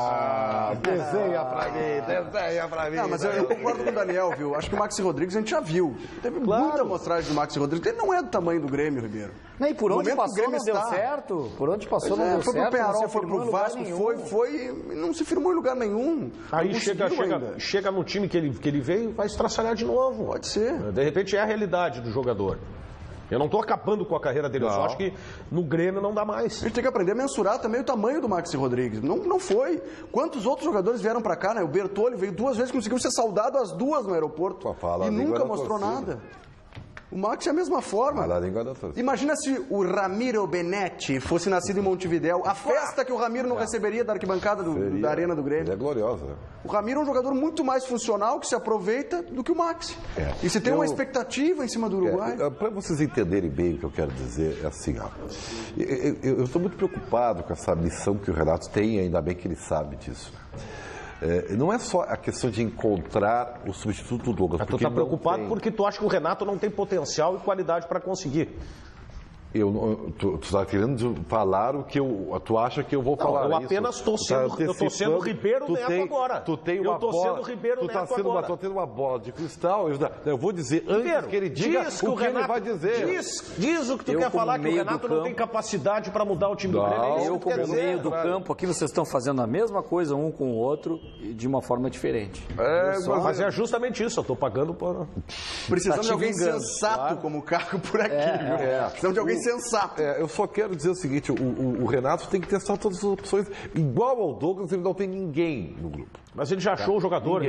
Desenha pra mim. Não, mas eu concordo com o Daniel, viu? Acho que o Maxi Rodrigues a gente já viu. Teve muita amostragem do Maxi Rodrigues. Ele não é do tamanho do Grêmio, Ribeiro. E por onde passou não deu certo. Por onde passou não deu certo. Foi pro Penharol, foi pro Vasco, foi e não se firmou em lugar nenhum. Aí chega no time que ele veio, vai estraçalhar de novo. Pode ser. De repente é a realidade do jogador. Eu não estou acabando com a carreira dele, eu só acho que no Grêmio não dá mais. A gente tem que aprender a mensurar também o tamanho do Maxi Rodrigues. Não foi. Quantos outros jogadores vieram para cá, né? O Bertolli veio 2 vezes, conseguiu ser saudado as 2 no aeroporto. E nunca mostrou nada. O Max é a mesma forma. Imagina se o Ramiro Benetti fosse nascido em Montevidéu. A festa que o Ramiro não receberia da arquibancada da Arena do Grêmio. Ele é gloriosa. O Ramiro é um jogador muito mais funcional, que se aproveita, do que o Max. E se tem uma expectativa em cima do Uruguai. Para vocês entenderem bem o que eu quero dizer, é assim, eu estou muito preocupado com essa missão que o Renato tem, ainda bem que ele sabe disso. Não é só a questão de encontrar o substituto do Douglas. Mas tu está preocupado porque tu acha que o Renato não tem potencial e qualidade para conseguir. Tu está querendo falar o que tu acha que eu vou falar? Eu apenas estou sendo Ribeiro Neto agora. Tu tem uma bola, tu tendo uma bola de cristal. Eu vou dizer antes que ele diga o que ele vai dizer. Diz o que tu quer falar, que o Renato não tem capacidade para mudar o time do Grêmio. Eu, como meio do campo, aqui vocês estão fazendo a mesma coisa um com o outro de uma forma diferente. Mas é justamente isso, eu estou pagando para... Precisamos de alguém sensato como Caco por aqui. Precisamos de alguém sensato. Eu só quero dizer o seguinte, o Renato tem que testar todas as opções. Igual ao Douglas, ele não tem ninguém no grupo. Mas ele já achou o jogador.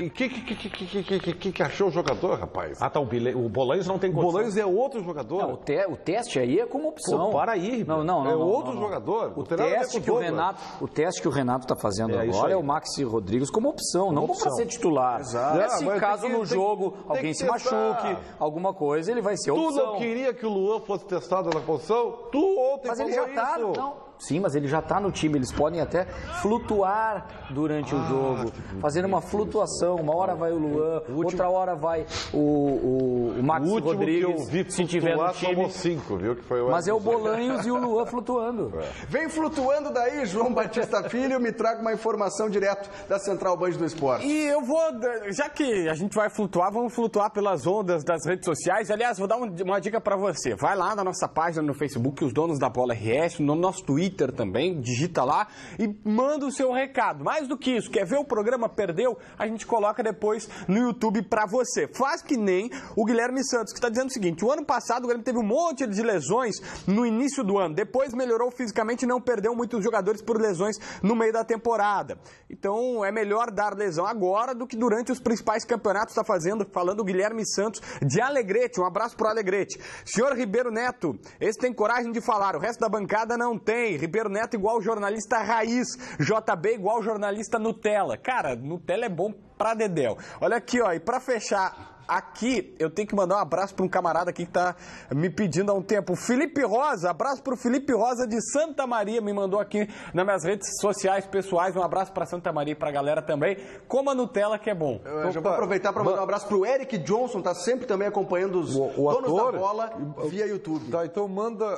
Que achou o jogador, rapaz? O Bolanhos não tem condição. O Bolanhos é outro jogador. Não, o teste aí é como opção. Para aí. Não. É outro jogador. O teste que o Renato está fazendo agora é o Maxi Rodrigues como opção, não como para ser titular. Exato. Se caso no jogo alguém se machuque, alguma coisa, ele vai ser opção. Tu não queria que o Luan fosse testado na posição? Tu ontem mas ele já está. Sim, mas ele já está no time. Eles podem até flutuar durante o jogo, fazer uma flutuação. Uma hora vai o Luan, outra hora vai o Max Rodrigues, que eu vi se tiver no time. Somos 5, viu? Que foi o Mas é o Bolanhos e o Luan flutuando. Vem flutuando daí, João Batista Filho, me traga uma informação direto da Central Band do Esporte. E eu vou, já que a gente vai flutuar, vamos flutuar pelas ondas das redes sociais. Aliás, vou dar uma dica pra você. Vai lá na nossa página no Facebook, Os Donos da Bola RS, no nosso Twitter também, digita lá e manda o seu recado. Mais do que isso, quer ver o programa Perdeu? A gente coloca depois no YouTube pra você. Faz que nem o Guilherme Santos, que está dizendo o seguinte: o ano passado o Grêmio teve um monte de lesões no início do ano, depois melhorou fisicamente e não perdeu muitos jogadores por lesões no meio da temporada. Então é melhor dar lesão agora do que durante os principais campeonatos. Está falando o Guilherme Santos de Alegrete. Um abraço pro Alegrete. Senhor Ribeiro Neto, esse tem coragem de falar, o resto da bancada não tem. Ribeiro Neto igual jornalista raiz, JB igual jornalista Nutella. Cara, Nutella é bom pra dedéu. Olha aqui, ó, e pra fechar aqui, eu tenho que mandar um abraço para um camarada aqui que tá me pedindo há um tempo. Felipe Rosa, abraço pro Felipe Rosa de Santa Maria, me mandou aqui nas minhas redes sociais pessoais. Um abraço para Santa Maria e pra galera também. Coma Nutella que é bom. Eu já vou aproveitar para mandar um abraço pro Eric Johnson, tá sempre também acompanhando os donos da bola via YouTube. Tá, então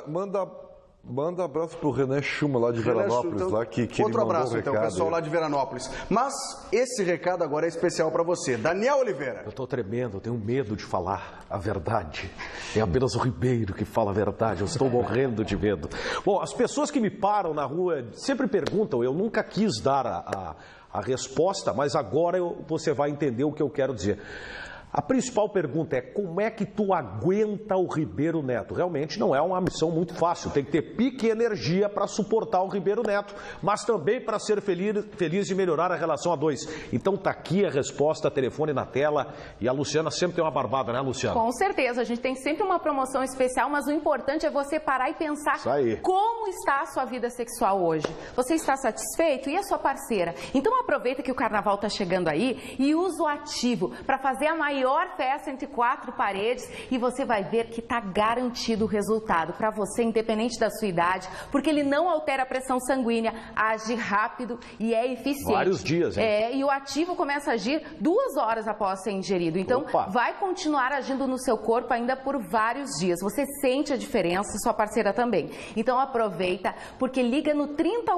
manda abraço pro René Schuma lá de Veranópolis, então, lá que outro abraço, então, pessoal lá de Veranópolis. Mas esse recado agora é especial para você. Daniel Oliveira. Eu tô tremendo, eu tenho medo de falar a verdade. É apenas o Ribeiro que fala a verdade, eu estou morrendo de medo. Bom, as pessoas que me param na rua sempre perguntam, eu nunca quis dar a resposta, mas agora você vai entender o que eu quero dizer. A principal pergunta é como é que tu aguenta o Ribeiro Neto? Realmente não é uma missão muito fácil, tem que ter pique e energia para suportar o Ribeiro Neto, mas também para ser feliz e melhorar a relação a dois. Então tá aqui a resposta, telefone na tela, e a Luciana sempre tem uma barbada, né, Luciana? Com certeza, a gente tem sempre uma promoção especial, mas o importante é você parar e pensar como está a sua vida sexual hoje. Você está satisfeito? E a sua parceira? Então aproveita que o carnaval está chegando aí e usa o Ativo para fazer a maior festa entre 4 paredes e você vai ver que está garantido o resultado para você, independente da sua idade, porque ele não altera a pressão sanguínea, age rápido e é eficiente. Vários dias, hein? E o Ativo começa a agir 2 horas após ser ingerido. Então, vai continuar agindo no seu corpo ainda por vários dias. Você sente a diferença, sua parceira também. Então, aproveita, porque liga no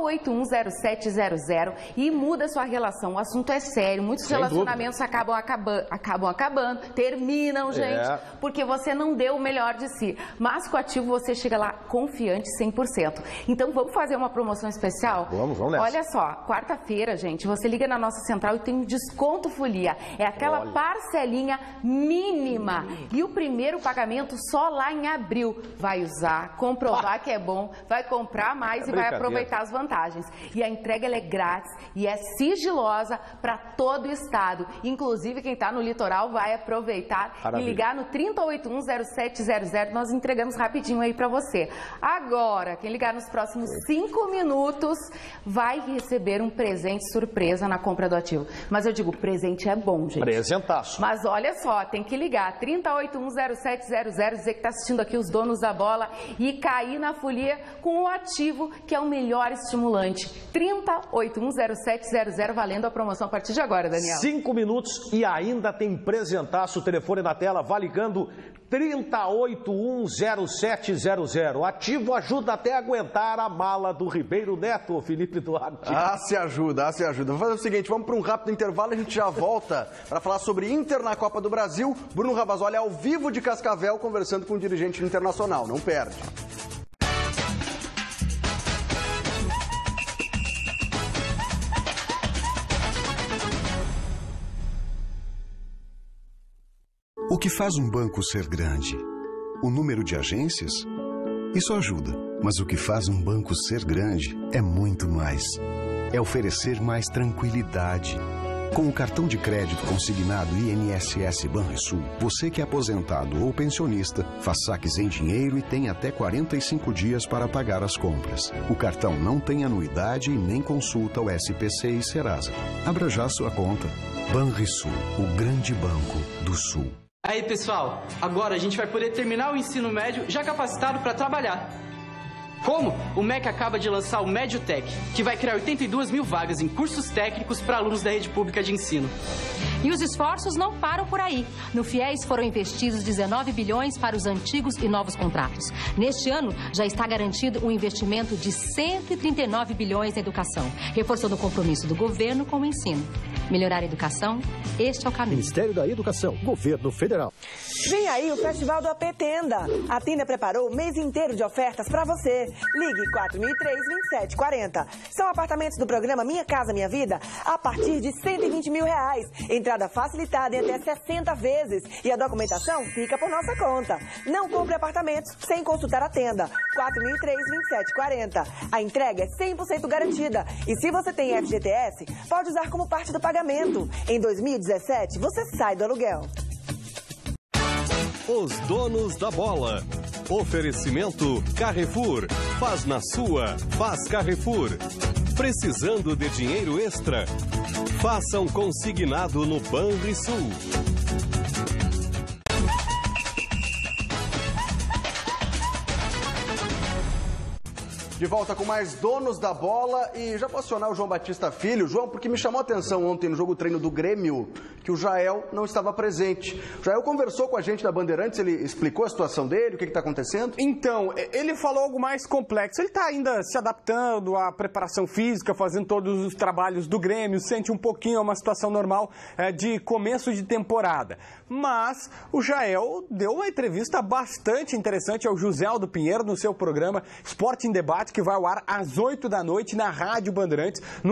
30810700 e muda sua relação. O assunto é sério. Muitos relacionamentos acabam acabando, terminam, gente, porque você não deu o melhor de si. Mas com o Ativo você chega lá confiante 100%. Então vamos fazer uma promoção especial? Vamos nessa. Olha só, quarta-feira, gente, você liga na nossa central e tem um desconto folia. É aquela parcelinha mínima. E o primeiro pagamento só lá em abril. Vai usar, comprovar que é bom, vai comprar mais e vai aproveitar as vantagens. E a entrega ela é grátis e é sigilosa para todo o estado. Inclusive quem está no litoral vai aproveitar e ligar no 30810700, nós entregamos rapidinho aí para você. Agora, quem ligar nos próximos 5 minutos vai receber um presente surpresa na compra do Ativo. Mas eu digo, presente é bom, gente. Presentaço. Mas olha só, tem que ligar 30810700, dizer que está assistindo aqui os Donos da Bola e cair na folia com o Ativo, que é o melhor estimulante. 30810700, valendo a promoção a partir de agora, Daniel. 5 minutos e ainda tem presentaço. O telefone na tela, vá ligando 30810700. Ativo ajuda até a aguentar a mala do Ribeiro Neto, Felipe Duarte. Se ajuda, se ajuda. Vamos fazer o seguinte, vamos para um rápido intervalo e a gente já volta para falar sobre Inter na Copa do Brasil. Bruno Ravazoli ao vivo de Cascavel conversando com um dirigente internacional. Não perde. O que faz um banco ser grande? O número de agências? Isso ajuda, mas o que faz um banco ser grande é muito mais. É oferecer mais tranquilidade. Com o cartão de crédito consignado INSS Banrisul, você que é aposentado ou pensionista, faz saques em dinheiro e tem até 45 dias para pagar as compras. O cartão não tem anuidade e nem consulta o SPC e Serasa. Abra já sua conta. Banrisul, o grande banco do Sul. Aí, pessoal, agora a gente vai poder terminar o ensino médio já capacitado para trabalhar. Como? O MEC acaba de lançar o MedioTech, que vai criar 82 mil vagas em cursos técnicos para alunos da rede pública de ensino. E os esforços não param por aí. No FIES foram investidos 19 bilhões para os antigos e novos contratos. Neste ano, já está garantido um investimento de 139 bilhões na educação, reforçando o compromisso do governo com o ensino. Melhorar a educação, este é o caminho. Ministério da Educação, Governo Federal. Vem aí o Festival do AP Tenda. A Tenda preparou o mês inteiro de ofertas para você. Ligue 4003-2740. São apartamentos do programa Minha Casa Minha Vida a partir de R$120 mil. Entrada facilitada em até 60 vezes. E a documentação fica por nossa conta. Não compre apartamentos sem consultar a Tenda. 4003-2740. A entrega é 100% garantida. E se você tem FGTS, pode usar como parte do pagamento. Em 2017, você sai do aluguel. Os donos da bola. Oferecimento Carrefour. Faz na sua, faz Carrefour. Precisando de dinheiro extra? Faça um consignado no Banrisul. De volta com mais donos da bola e já posso acionar o João Batista Filho. João, porque me chamou a atenção ontem no jogo treino do Grêmio que o Jael não estava presente. O Jael conversou com a gente da Bandeirantes, ele explicou a situação dele, o que está acontecendo? Então, ele falou algo mais complexo. Ele está ainda se adaptando à preparação física, fazendo todos os trabalhos do Grêmio, sente um pouquinho uma situação normal de começo de temporada. Mas o Jael deu uma entrevista bastante interessante ao José Aldo Pinheiro no seu programa Esporte em Debate, que vai ao ar às 8 da noite na Rádio Bandeirantes, no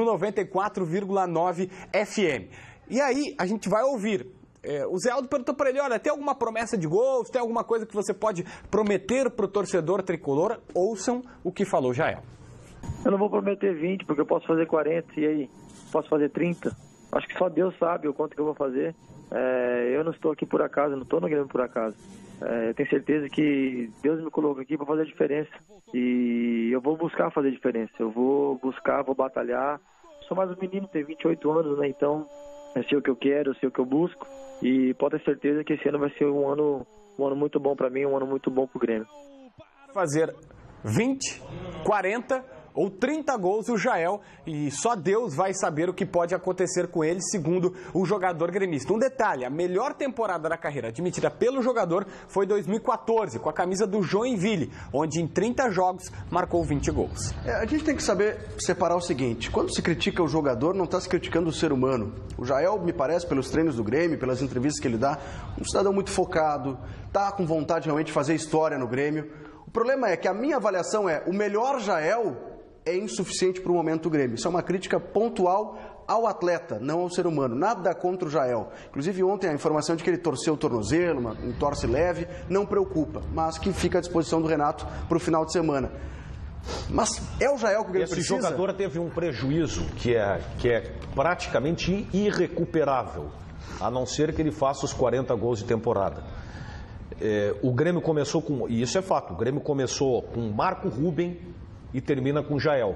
94,9 FM. E aí, a gente vai ouvir. O Zé Aldo perguntou para ele, olha, tem alguma promessa de gols? Tem alguma coisa que você pode prometer para o torcedor tricolor? Ouçam o que falou Jael. Eu não vou prometer 20, porque eu posso fazer 40, e aí? Posso fazer 30? Acho que só Deus sabe o quanto que eu vou fazer. Eu não estou aqui por acaso, não estou no Grêmio por acaso. Eu tenho certeza que Deus me colocou aqui para fazer a diferença. E eu vou buscar fazer a diferença. Eu vou buscar, vou batalhar. Sou mais um menino, tenho 28 anos, né? Então, eu sei o que eu quero, eu sei o que eu busco. E pode ter certeza que esse ano vai ser um ano muito bom para mim, um ano muito bom para o Grêmio. Fazer 20, 40... ou 30 gols o Jael, e só Deus vai saber o que pode acontecer com ele, segundo o jogador gremista. Um detalhe, a melhor temporada da carreira admitida pelo jogador foi 2014, com a camisa do Joinville, onde em 30 jogos marcou 20 gols. A gente tem que saber separar o seguinte, quando se critica o jogador, não está se criticando o ser humano. O Jael, me parece, pelos treinos do Grêmio, pelas entrevistas que ele dá, um cidadão muito focado, está com vontade realmente de fazer história no Grêmio. O problema é que a minha avaliação é, o melhor Jael é insuficiente para o momento do Grêmio. Isso é uma crítica pontual ao atleta, não ao ser humano. Nada contra o Jael. Inclusive ontem a informação de que ele torceu o tornozelo, um torce leve, não preocupa, mas que fica à disposição do Renato para o final de semana. Mas é o Jael que o Grêmio precisa? Esse jogador teve um prejuízo que é praticamente irrecuperável, a não ser que ele faça os 40 gols de temporada. O Grêmio começou com, e isso é fato, o Grêmio começou com Marco Ruben e termina com Jael.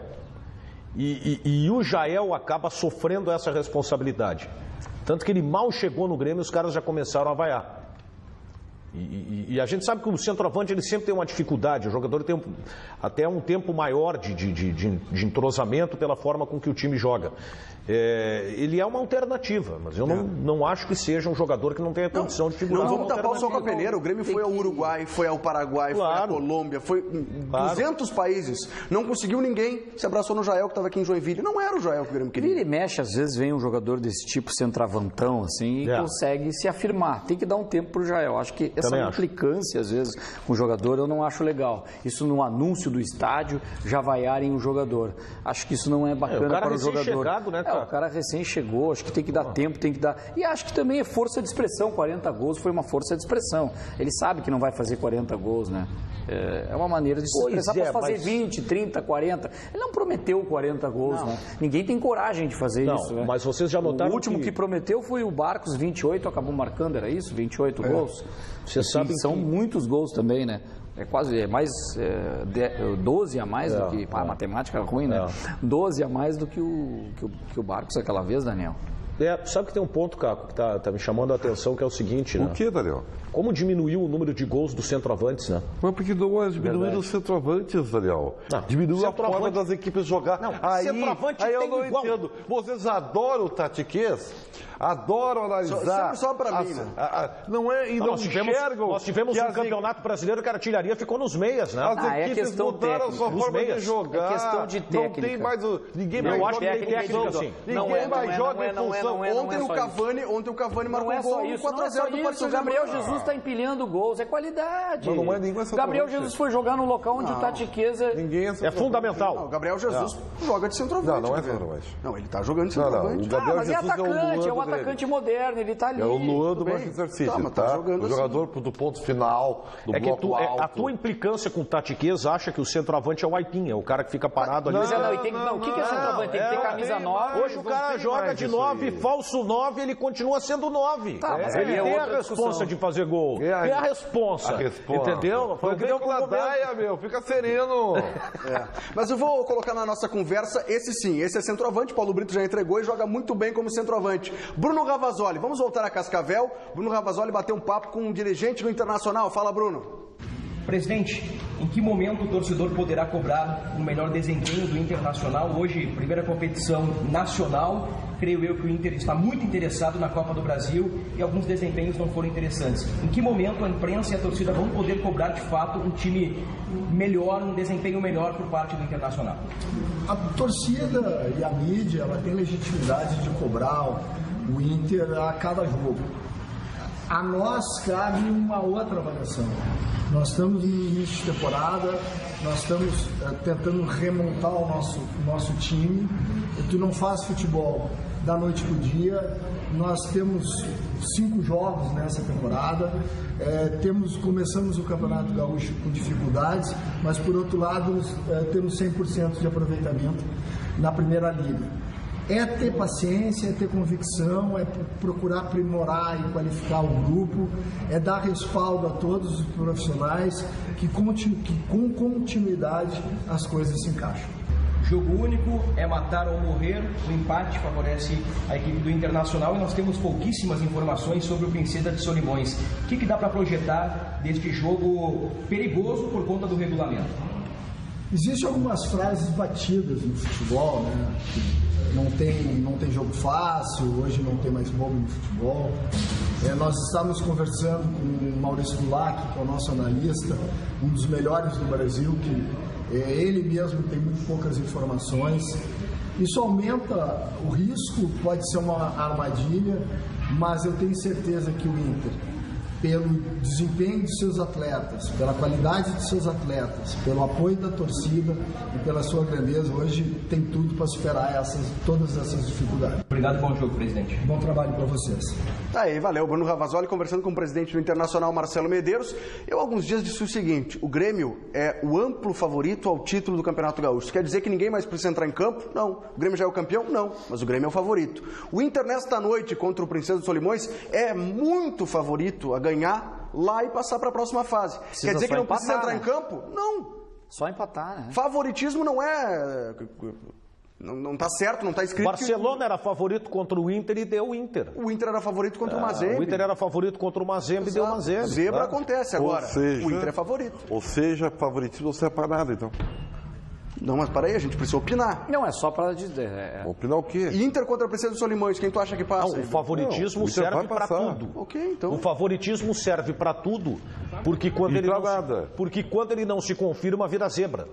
E o Jael acaba sofrendo essa responsabilidade. Tanto que ele mal chegou no Grêmio e os caras já começaram a vaiar. E a gente sabe que o centroavante ele sempre tem uma dificuldade, o jogador tem até um tempo maior de entrosamento pela forma com que o time joga. Ele é uma alternativa, mas eu não acho que seja um jogador que não tenha condição de figurar. Não vamos tapar o sol com a peneira, o Grêmio foi ao Uruguai, foi ao Paraguai, foi à Colômbia, foi em 200 países, não conseguiu ninguém, se abraçou no Jael que estava aqui em Joinville, não era o Jael que o Grêmio queria. Vira e mexe, às vezes vem um jogador desse tipo centravantão assim, e consegue se afirmar, tem que dar um tempo pro Jael, acho que essa implicância, às vezes, com o jogador, eu não acho legal. Isso no anúncio do estádio, já vaiarem o jogador. Acho que isso não é bacana para o jogador. Chegado, né, cara? O cara recém chegou, acho que tem que dar tempo, tem que dar... E acho que também é força de expressão, 40 gols foi uma força de expressão. Ele sabe que não vai fazer 40 gols, né? É uma maneira de se expressar, pode fazer 20, 30, 40. Ele não prometeu 40 gols, né? Ninguém tem coragem de fazer isso, né? Mas vocês já notaram o último que prometeu foi o Barcos, 28, acabou marcando, era isso? 28 gols? Vocês sabem são muitos gols também, né? É mais 12 a mais do que... A matemática é ruim, né? 12 a mais do que o Barcos aquela vez, Daniel. Sabe que tem um ponto, Caco, que tá me chamando a atenção, que é o seguinte, né? O que, Daniel? Como diminuiu o número de gols dos centroavantes, né? Mas porque não diminuíram os centroavantes, Daniel. Diminuiu a forma das equipes jogar. Não, aí eu não igual. entendo. Vocês adoram o tatiquês? Adoram analisar. Só pra mim, né? Não é, e não enxergam. Nós tivemos um campeonato brasileiro que a artilharia ficou nos meias, né? As equipes mudaram a sua forma de jogar. É questão de técnica. Não tem mais ninguém mais joga em função. Assim. Ninguém mais joga em função. Ontem o Cavani marcou um gol 4x0 do Partido. O Gabriel Jesus está empilhando gols, é qualidade. Mas não é ninguém. Gabriel Jesus foi jogar no local onde o tatiqueza é fundamental. Não, o Gabriel Jesus joga de centroavante. Não é centroavante. Não, ele tá jogando de centroavante. O Gabriel mas Jesus é um atacante moderno, ele tá ali. É o Luan do Manchester City, tá jogando o jogador do ponto final, do bloco alto. A tua implicância com o tatiquês acha que o centroavante é o Aipim, é o cara que fica parado ali. O que é centroavante? Tem que ter camisa 9. Hoje o cara joga de 9, falso 9, ele continua sendo 9. Mas ele tem a responsa de fazer gol. É a responsa. Entendeu? Foi o que deu com a Daia, meu. Fica sereno. Mas eu vou colocar na nossa conversa esse sim. Esse é centroavante. Paulo Brito já entregou e joga muito bem como centroavante. Bruno Ravazoli. Vamos voltar a Cascavel. Bruno Ravazoli bateu um papo com um dirigente do Internacional. Fala, Bruno. Presidente, em que momento o torcedor poderá cobrar o melhor desempenho do Internacional? Hoje, primeira competição nacional, creio eu que o Inter está muito interessado na Copa do Brasil e alguns desempenhos não foram interessantes. Em que momento a imprensa e a torcida vão poder cobrar de fato um time melhor, um desempenho melhor por parte do Internacional? A torcida e a mídia, ela tem legitimidade de cobrar o Inter a cada jogo. A nós cabe uma outra avaliação. Nós estamos no início de temporada, nós estamos tentando remontar o nosso time. Tu não faz futebol da noite para o dia. Nós temos 5 jogos nessa temporada. Começamos o Campeonato Gaúcho com dificuldades, mas por outro lado temos 100% de aproveitamento na Primeira Liga. É ter paciência, é ter convicção, é procurar aprimorar e qualificar o grupo, é dar respaldo a todos os profissionais que com continuidade as coisas se encaixam. Jogo único, é matar ou morrer, o empate favorece a equipe do Internacional e nós temos pouquíssimas informações sobre o Princesa de Solimões. O que dá para projetar deste jogo perigoso por conta do regulamento? Existem algumas frases batidas no futebol, né? Não tem jogo fácil, hoje não tem mais bobo no futebol. Nós estávamos conversando com o Maurício Dulac, que é o nosso analista, um dos melhores do Brasil, que ele mesmo tem muito poucas informações. Isso aumenta o risco, pode ser uma armadilha, mas eu tenho certeza que o Inter, pelo desempenho de seus atletas, pela qualidade de seus atletas, pelo apoio da torcida e pela sua grandeza, hoje tem tudo para superar todas essas dificuldades. Obrigado, bom jogo, presidente. Bom trabalho para vocês. Aí, valeu. Bruno Ravazoli conversando com o presidente do Internacional, Marcelo Medeiros. Eu, há alguns dias, disse o seguinte: o Grêmio é o amplo favorito ao título do Campeonato Gaúcho. Isso quer dizer que ninguém mais precisa entrar em campo? Não. O Grêmio já é o campeão? Não. Mas o Grêmio é o favorito. O Inter, nesta noite, contra o Princesa de Solimões, é muito favorito a ganhar lá e passar para a próxima fase. Quer dizer que não precisa entrar em campo? Não. Só empatar, né? Favoritismo não é... Não está certo, não está escrito. Barcelona era favorito contra o Inter e deu o Inter. O Inter era favorito contra o Mazembe. O Inter era favorito contra o Mazembe e deu o Mazembe. Zebra acontece agora. O Inter é favorito. Ou seja, favoritismo não serve para nada, então. Não, mas para aí, a gente precisa opinar. Não, é só para dizer. Opinar o quê? Inter contra a Princesa de Solimões, quem tu acha que passa? Não, o favoritismo serve para tudo. Ok, então. O favoritismo serve para tudo, porque quando ele não se confirma, vira zebra.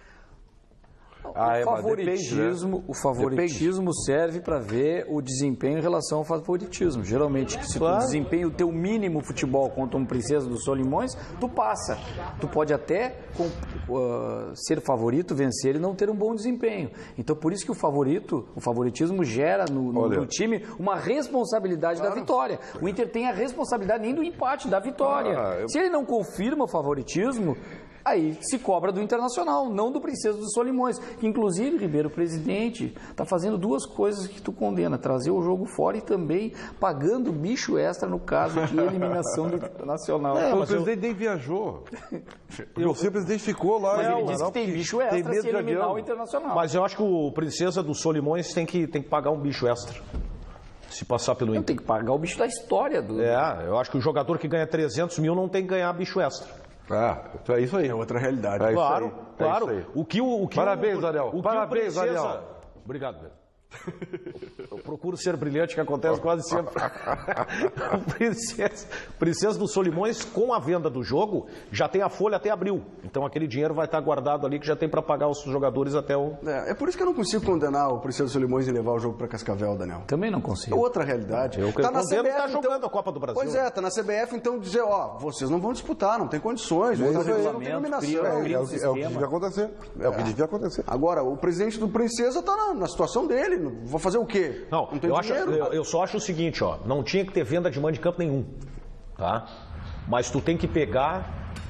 O favoritismo serve para ver o desempenho em relação ao favoritismo. Geralmente, se tu desempenha o teu mínimo futebol contra um Princesa dos Solimões, tu passa. Tu pode até ser favorito, vencer e não ter um bom desempenho. Então, por isso que o favoritismo gera no time uma responsabilidade da vitória. O Inter tem a responsabilidade nem do empate, da vitória. Se ele não confirma o favoritismo, aí se cobra do Internacional, não do Princesa dos Solimões, que inclusive, Ribeiro, o presidente, está fazendo 2 coisas que tu condena: trazer o jogo fora e também pagando bicho extra no caso de eliminação do Internacional. O presidente nem viajou. O presidente ficou lá. Mas ele disse que tem bicho extra se eliminar o Internacional. Mas eu acho que o Princesa dos Solimões tem que pagar um bicho extra. se passar pelo Inter. Não tem que pagar o bicho da história. Eu acho que o jogador que ganha 300 mil não tem que ganhar bicho extra. É isso aí. É outra realidade. Claro. Parabéns, Ariel. Parabéns, Ariel. Obrigado, Pedro. Eu procuro ser brilhante, que acontece quase sempre. Princesa dos Solimões, com a venda do jogo, já tem a folha até abril. Então aquele dinheiro vai estar guardado ali, que já tem para pagar os jogadores até o... É por isso que eu não consigo condenar o Princesa dos Solimões e levar o jogo para Cascavel, Daniel. Também não consigo. É outra realidade. Tá na CBF, tá jogando a Copa do Brasil. Pois tá na CBF, então dizer, vocês não vão disputar, não tem condições, não tem iluminação. É o que devia acontecer. É o que devia acontecer. Agora, o presidente do Princesa está na situação dele. Vou fazer o quê? Não tem dinheiro. Eu só acho o seguinte, não tinha que ter venda de mando de campo nenhum, tá? Mas tu tem que pegar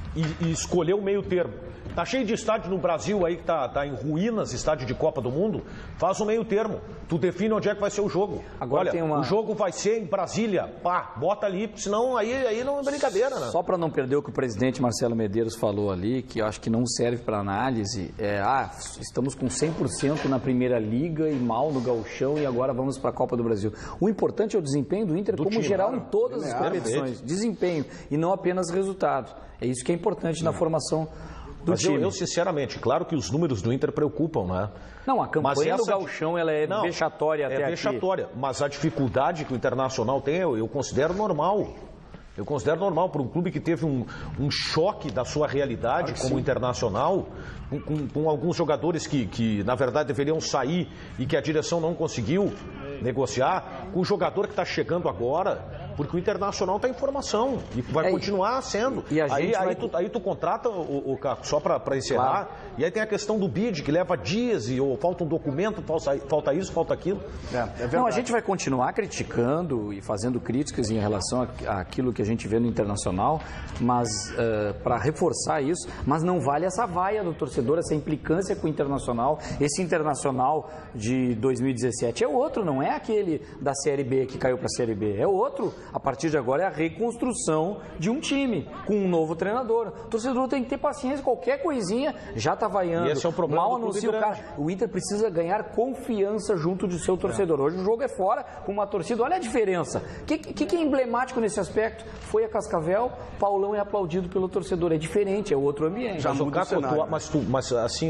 e escolher o meio termo. Tá cheio de estádio no Brasil aí que tá em ruínas, estádio de Copa do Mundo. Faz o meio termo. Tu define onde é que vai ser o jogo. Agora o jogo vai ser em Brasília. Bota ali, senão aí não é brincadeira, né? Só para não perder o que o presidente Marcelo Medeiros falou ali, que eu acho que não serve para análise, estamos com 100% na Primeira Liga e mal no Gauchão e agora vamos para a Copa do Brasil. O importante é o desempenho do Inter como time, geral em todas as competições. Desempenho e não apenas resultado. É isso que é importante na formação do time. Eu, sinceramente, claro que os números do Inter preocupam, né? Não, a campanha do Gauchão ela é vexatória até aqui. É vexatória, mas a dificuldade que o Internacional tem, eu considero normal. Eu considero normal para um clube que teve um choque da sua realidade, como o Internacional, com alguns jogadores que, na verdade, deveriam sair e que a direção não conseguiu negociar, com o jogador que está chegando agora, porque o Internacional está em formação e vai continuar sendo. E aí tu contrata, o Caco, só para encerrar, e aí tem a questão do bid, que leva dias, ou falta um documento, falta isso, falta aquilo. Não, a gente vai continuar criticando e fazendo críticas em relação àquilo que a gente vê no Internacional, mas para reforçar isso, mas não vale essa vaia do torcedor, essa implicância com o Internacional. Esse Internacional de 2017 é outro, não é aquele da Série B que caiu para a Série B, é outro. A partir de agora é a reconstrução de um time com um novo treinador. O torcedor tem que ter paciência, qualquer coisinha já está vaiando. E esse é o problema. Mal anuncia o cara. O Inter precisa ganhar confiança junto do seu torcedor. Hoje o jogo é fora, com uma torcida. Olha a diferença. O que é emblemático nesse aspecto? Foi a Cascavel, Paulão é aplaudido pelo torcedor. É diferente, é outro ambiente. Já muda o cenário. Mas assim,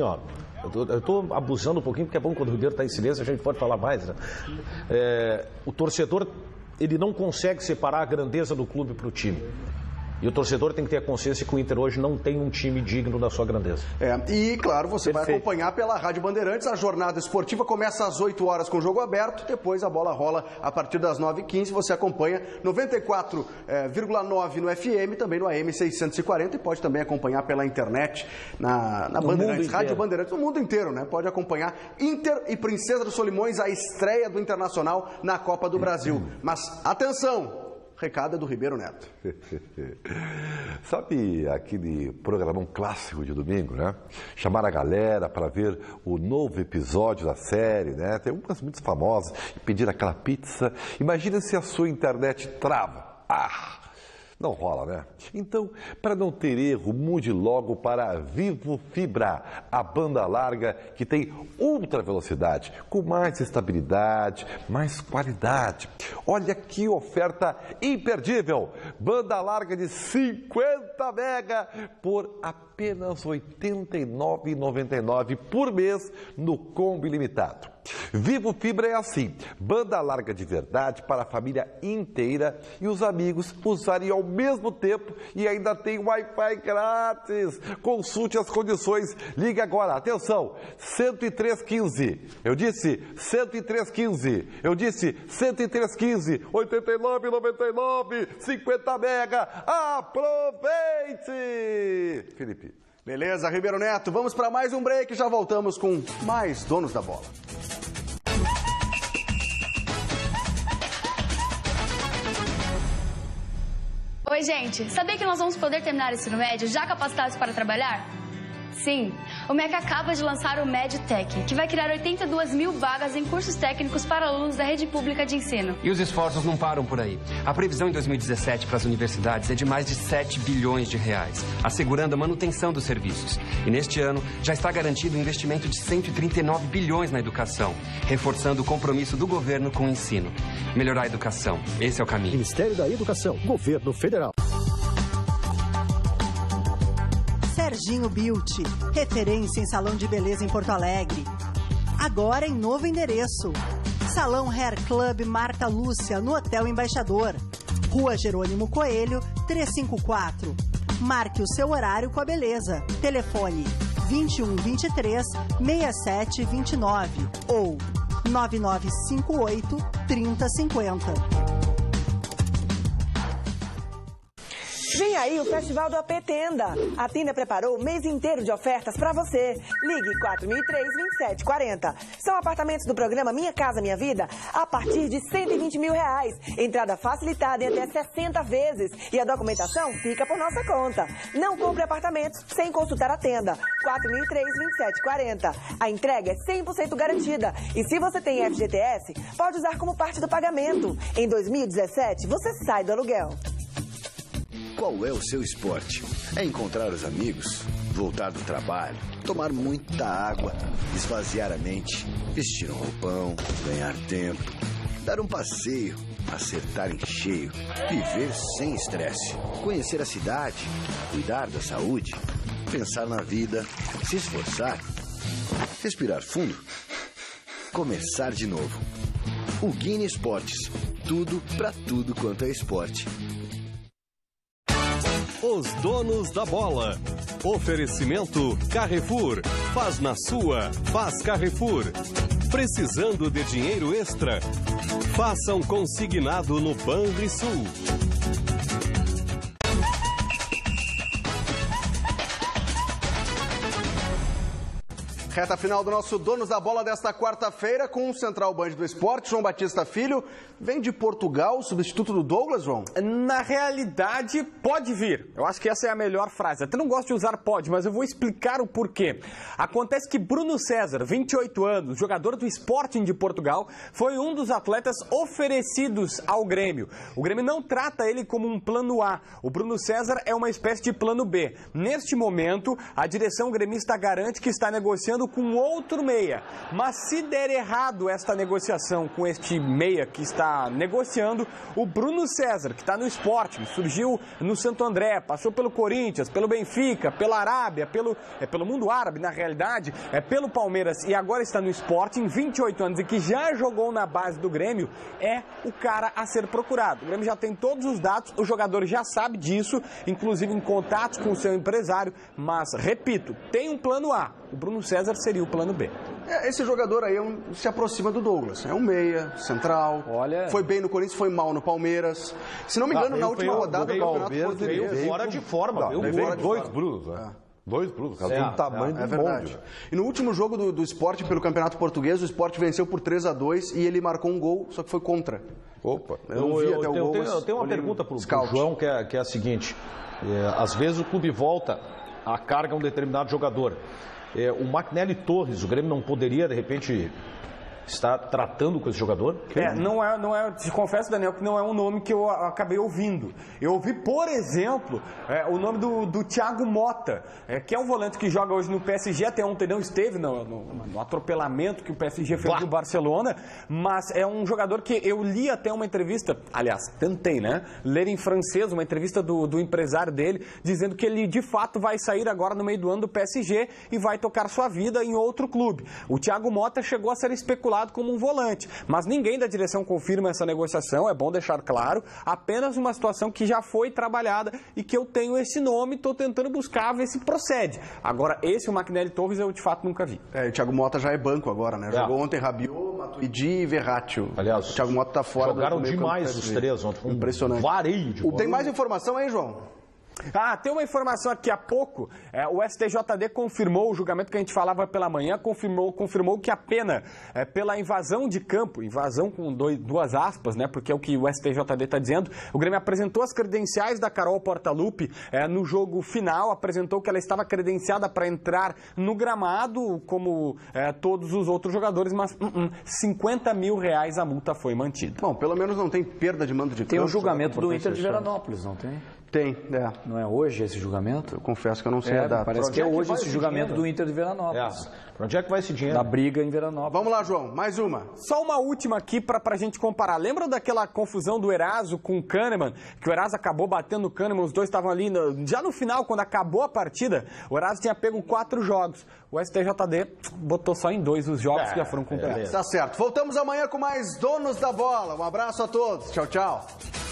eu estou abusando um pouquinho, porque é bom quando o Ribeiro está em silêncio, a gente pode falar mais, né? O torcedor, ele não consegue separar a grandeza do clube para o time. E o torcedor tem que ter a consciência que o Inter hoje não tem um time digno da sua grandeza. E claro, você vai acompanhar pela Rádio Bandeirantes. A jornada esportiva começa às 8 horas com o jogo aberto, depois a bola rola a partir das 9h15. Você acompanha 94,9 no FM, também no AM 640 e pode também acompanhar pela internet na Bandeirantes, Rádio Bandeirantes, no mundo inteiro, né? Pode acompanhar Inter e Princesa dos Solimões, a estreia do Internacional na Copa do Brasil. Mas atenção! Recado é do Ribeiro Neto. Sabe aquele programão clássico de domingo, né? Chamar a galera para ver o novo episódio da série, né? Tem umas muito famosas, e pedir aquela pizza. Imagina se a sua internet trava. Não rola, né? Então, para não ter erro, mude logo para Vivo Fibra, a banda larga que tem ultra velocidade, com mais estabilidade, mais qualidade. Olha que oferta imperdível! Banda larga de 50 mega por apenas R$ 89,99 por mês no Combo Ilimitado. Vivo Fibra é assim, banda larga de verdade para a família inteira e os amigos usarem ao mesmo tempo e ainda tem Wi-Fi grátis. Consulte as condições, ligue agora, atenção, 10315, eu disse 10315, eu disse 10315, 89,99, 50 mega, aproveite! Felipe. Beleza, Ribeiro Neto, vamos para mais um break e já voltamos com mais Donos da Bola. Oi, gente. Sabia que nós vamos poder terminar o ensino médio já capacitados para trabalhar? Sim, o MEC acaba de lançar o MedTech, que vai criar 82 mil vagas em cursos técnicos para alunos da rede pública de ensino. E os esforços não param por aí. A previsão em 2017 para as universidades é de mais de 7 bilhões de reais, assegurando a manutenção dos serviços. E neste ano já está garantido um investimento de 139 bilhões na educação, reforçando o compromisso do governo com o ensino. Melhorar a educação, esse é o caminho. Ministério da Educação, Governo Federal. Serginho Beauty, referência em salão de beleza em Porto Alegre. Agora em novo endereço. Salão Hair Club Marta Lúcia, no Hotel Embaixador. Rua Jerônimo Coelho, 354. Marque o seu horário com a beleza. Telefone 2123 6729 ou 9958 3050. Vem aí o Festival do AP Tenda. A Tenda preparou o mês inteiro de ofertas para você. Ligue 4003-2740. São apartamentos do programa Minha Casa Minha Vida a partir de R$120 mil. Entrada facilitada em até 60 vezes. E a documentação fica por nossa conta. Não compre apartamentos sem consultar a Tenda. 4003-2740. A entrega é 100% garantida. E se você tem FGTS, pode usar como parte do pagamento. Em 2017, você sai do aluguel. Qual é o seu esporte? É encontrar os amigos, voltar do trabalho, tomar muita água, esvaziar a mente, vestir um roupão, ganhar tempo, dar um passeio, acertar em cheio, viver sem estresse, conhecer a cidade, cuidar da saúde, pensar na vida, se esforçar, respirar fundo, começar de novo. O Guine Esportes, tudo pra tudo quanto é esporte. Os donos da bola. Oferecimento Carrefour. Faz na sua, faz Carrefour. Precisando de dinheiro extra? Faça um consignado no Banrisul. Reta final do nosso Donos da Bola desta quarta-feira com o Central Band do Esporte, João Batista Filho. Vem de Portugal, substituto do Douglas, João? Na realidade, pode vir. Eu acho que essa é a melhor frase. Até não gosto de usar pode, mas eu vou explicar o porquê. Acontece que Bruno César, 28 anos, jogador do Sporting de Portugal, foi um dos atletas oferecidos ao Grêmio. O Grêmio não trata ele como um plano A. O Bruno César é uma espécie de plano B. Neste momento, a direção gremista garante que está negociando com outro meia. Mas se der errado esta negociação com este meia que está negociando, o Bruno César, que está no Sporting, surgiu no Santo André, passou pelo Corinthians, pelo Benfica, pela Arábia, pelo mundo árabe, na realidade, pelo Palmeiras e agora está no Sporting, 28 anos e que já jogou na base do Grêmio, é o cara a ser procurado. O Grêmio já tem todos os dados, o jogador já sabe disso, inclusive em contatos com o seu empresário, mas, repito, tem um plano A. O Bruno César seria o plano B. Esse jogador aí se aproxima do Douglas. É um meia, central. Olha... Foi bem no Corinthians, foi mal no Palmeiras. Se não me engano, na última rodada do Campeonato Português. Veio fora de forma. Veio dois Brunos, né? Dois Brunos, cara, tem um tamanho do verdade. E no último jogo do Sport pelo Campeonato Português, o Sport venceu por 3-2 e ele marcou um gol, só que foi contra. Opa. Eu não vi até o gol. Eu tenho uma pergunta para o João, que é a seguinte. Às vezes o clube volta a carga a um determinado jogador. O McNally Torres, o Grêmio não poderia, de repente, estar tratando com esse jogador? Te confesso, Daniel, que não é um nome que eu acabei ouvindo. Eu ouvi, por exemplo, o nome do Thiago Mota, que é um volante que joga hoje no PSG, até ontem não esteve no atropelamento que o PSG fez do Barcelona, mas é um jogador que eu li até uma entrevista, aliás, tentei, né, ler em francês, uma entrevista do empresário dele, dizendo que ele de fato vai sair agora no meio do ano do PSG e vai tocar sua vida em outro clube. O Thiago Mota chegou a ser especulado como um volante, mas ninguém da direção confirma essa negociação, é bom deixar claro, apenas uma situação que já foi trabalhada e que eu tenho esse nome, estou tentando buscar ver se procede. Agora, o McNally Torres, eu de fato nunca vi. O Thiago Mota já é banco agora, né? Jogou ontem Rabiot, Matuidi e Verratti. Aliás, o Thiago Mota está fora. Jogaram demais os três ontem. Impressionante. Vareio de bola. Tem mais informação aí, João? Tem uma informação aqui há pouco. O STJD confirmou o julgamento que a gente falava pela manhã, confirmou que a pena pela invasão de campo, invasão com duas aspas, né? Porque é o que o STJD está dizendo. O Grêmio apresentou as credenciais da Carol Portaluppi no jogo final, apresentou que ela estava credenciada para entrar no gramado, como todos os outros jogadores, mas R$50 mil a multa foi mantida. Bom, pelo menos não tem perda de mando de campo. Tem o julgamento do Inter de Veranópolis, não tem? Tem, Não é hoje esse julgamento? Eu confesso que eu não sei a data. Parece que é hoje esse julgamento do Inter de Veranópolis. Para onde é que vai esse dinheiro? Da briga em Veranópolis. Vamos lá, João, mais uma. Só uma última aqui para a gente comparar. Lembra daquela confusão do Eraso com o Kahneman? Que o Eraso acabou batendo no Kahneman, os dois estavam ali, já no final, quando acabou a partida, o Eraso tinha pego 4 jogos. O STJD botou só em 2 os jogos que já foram cumpridos. Tá certo. Voltamos amanhã com mais Donos da Bola. Um abraço a todos. Tchau, tchau.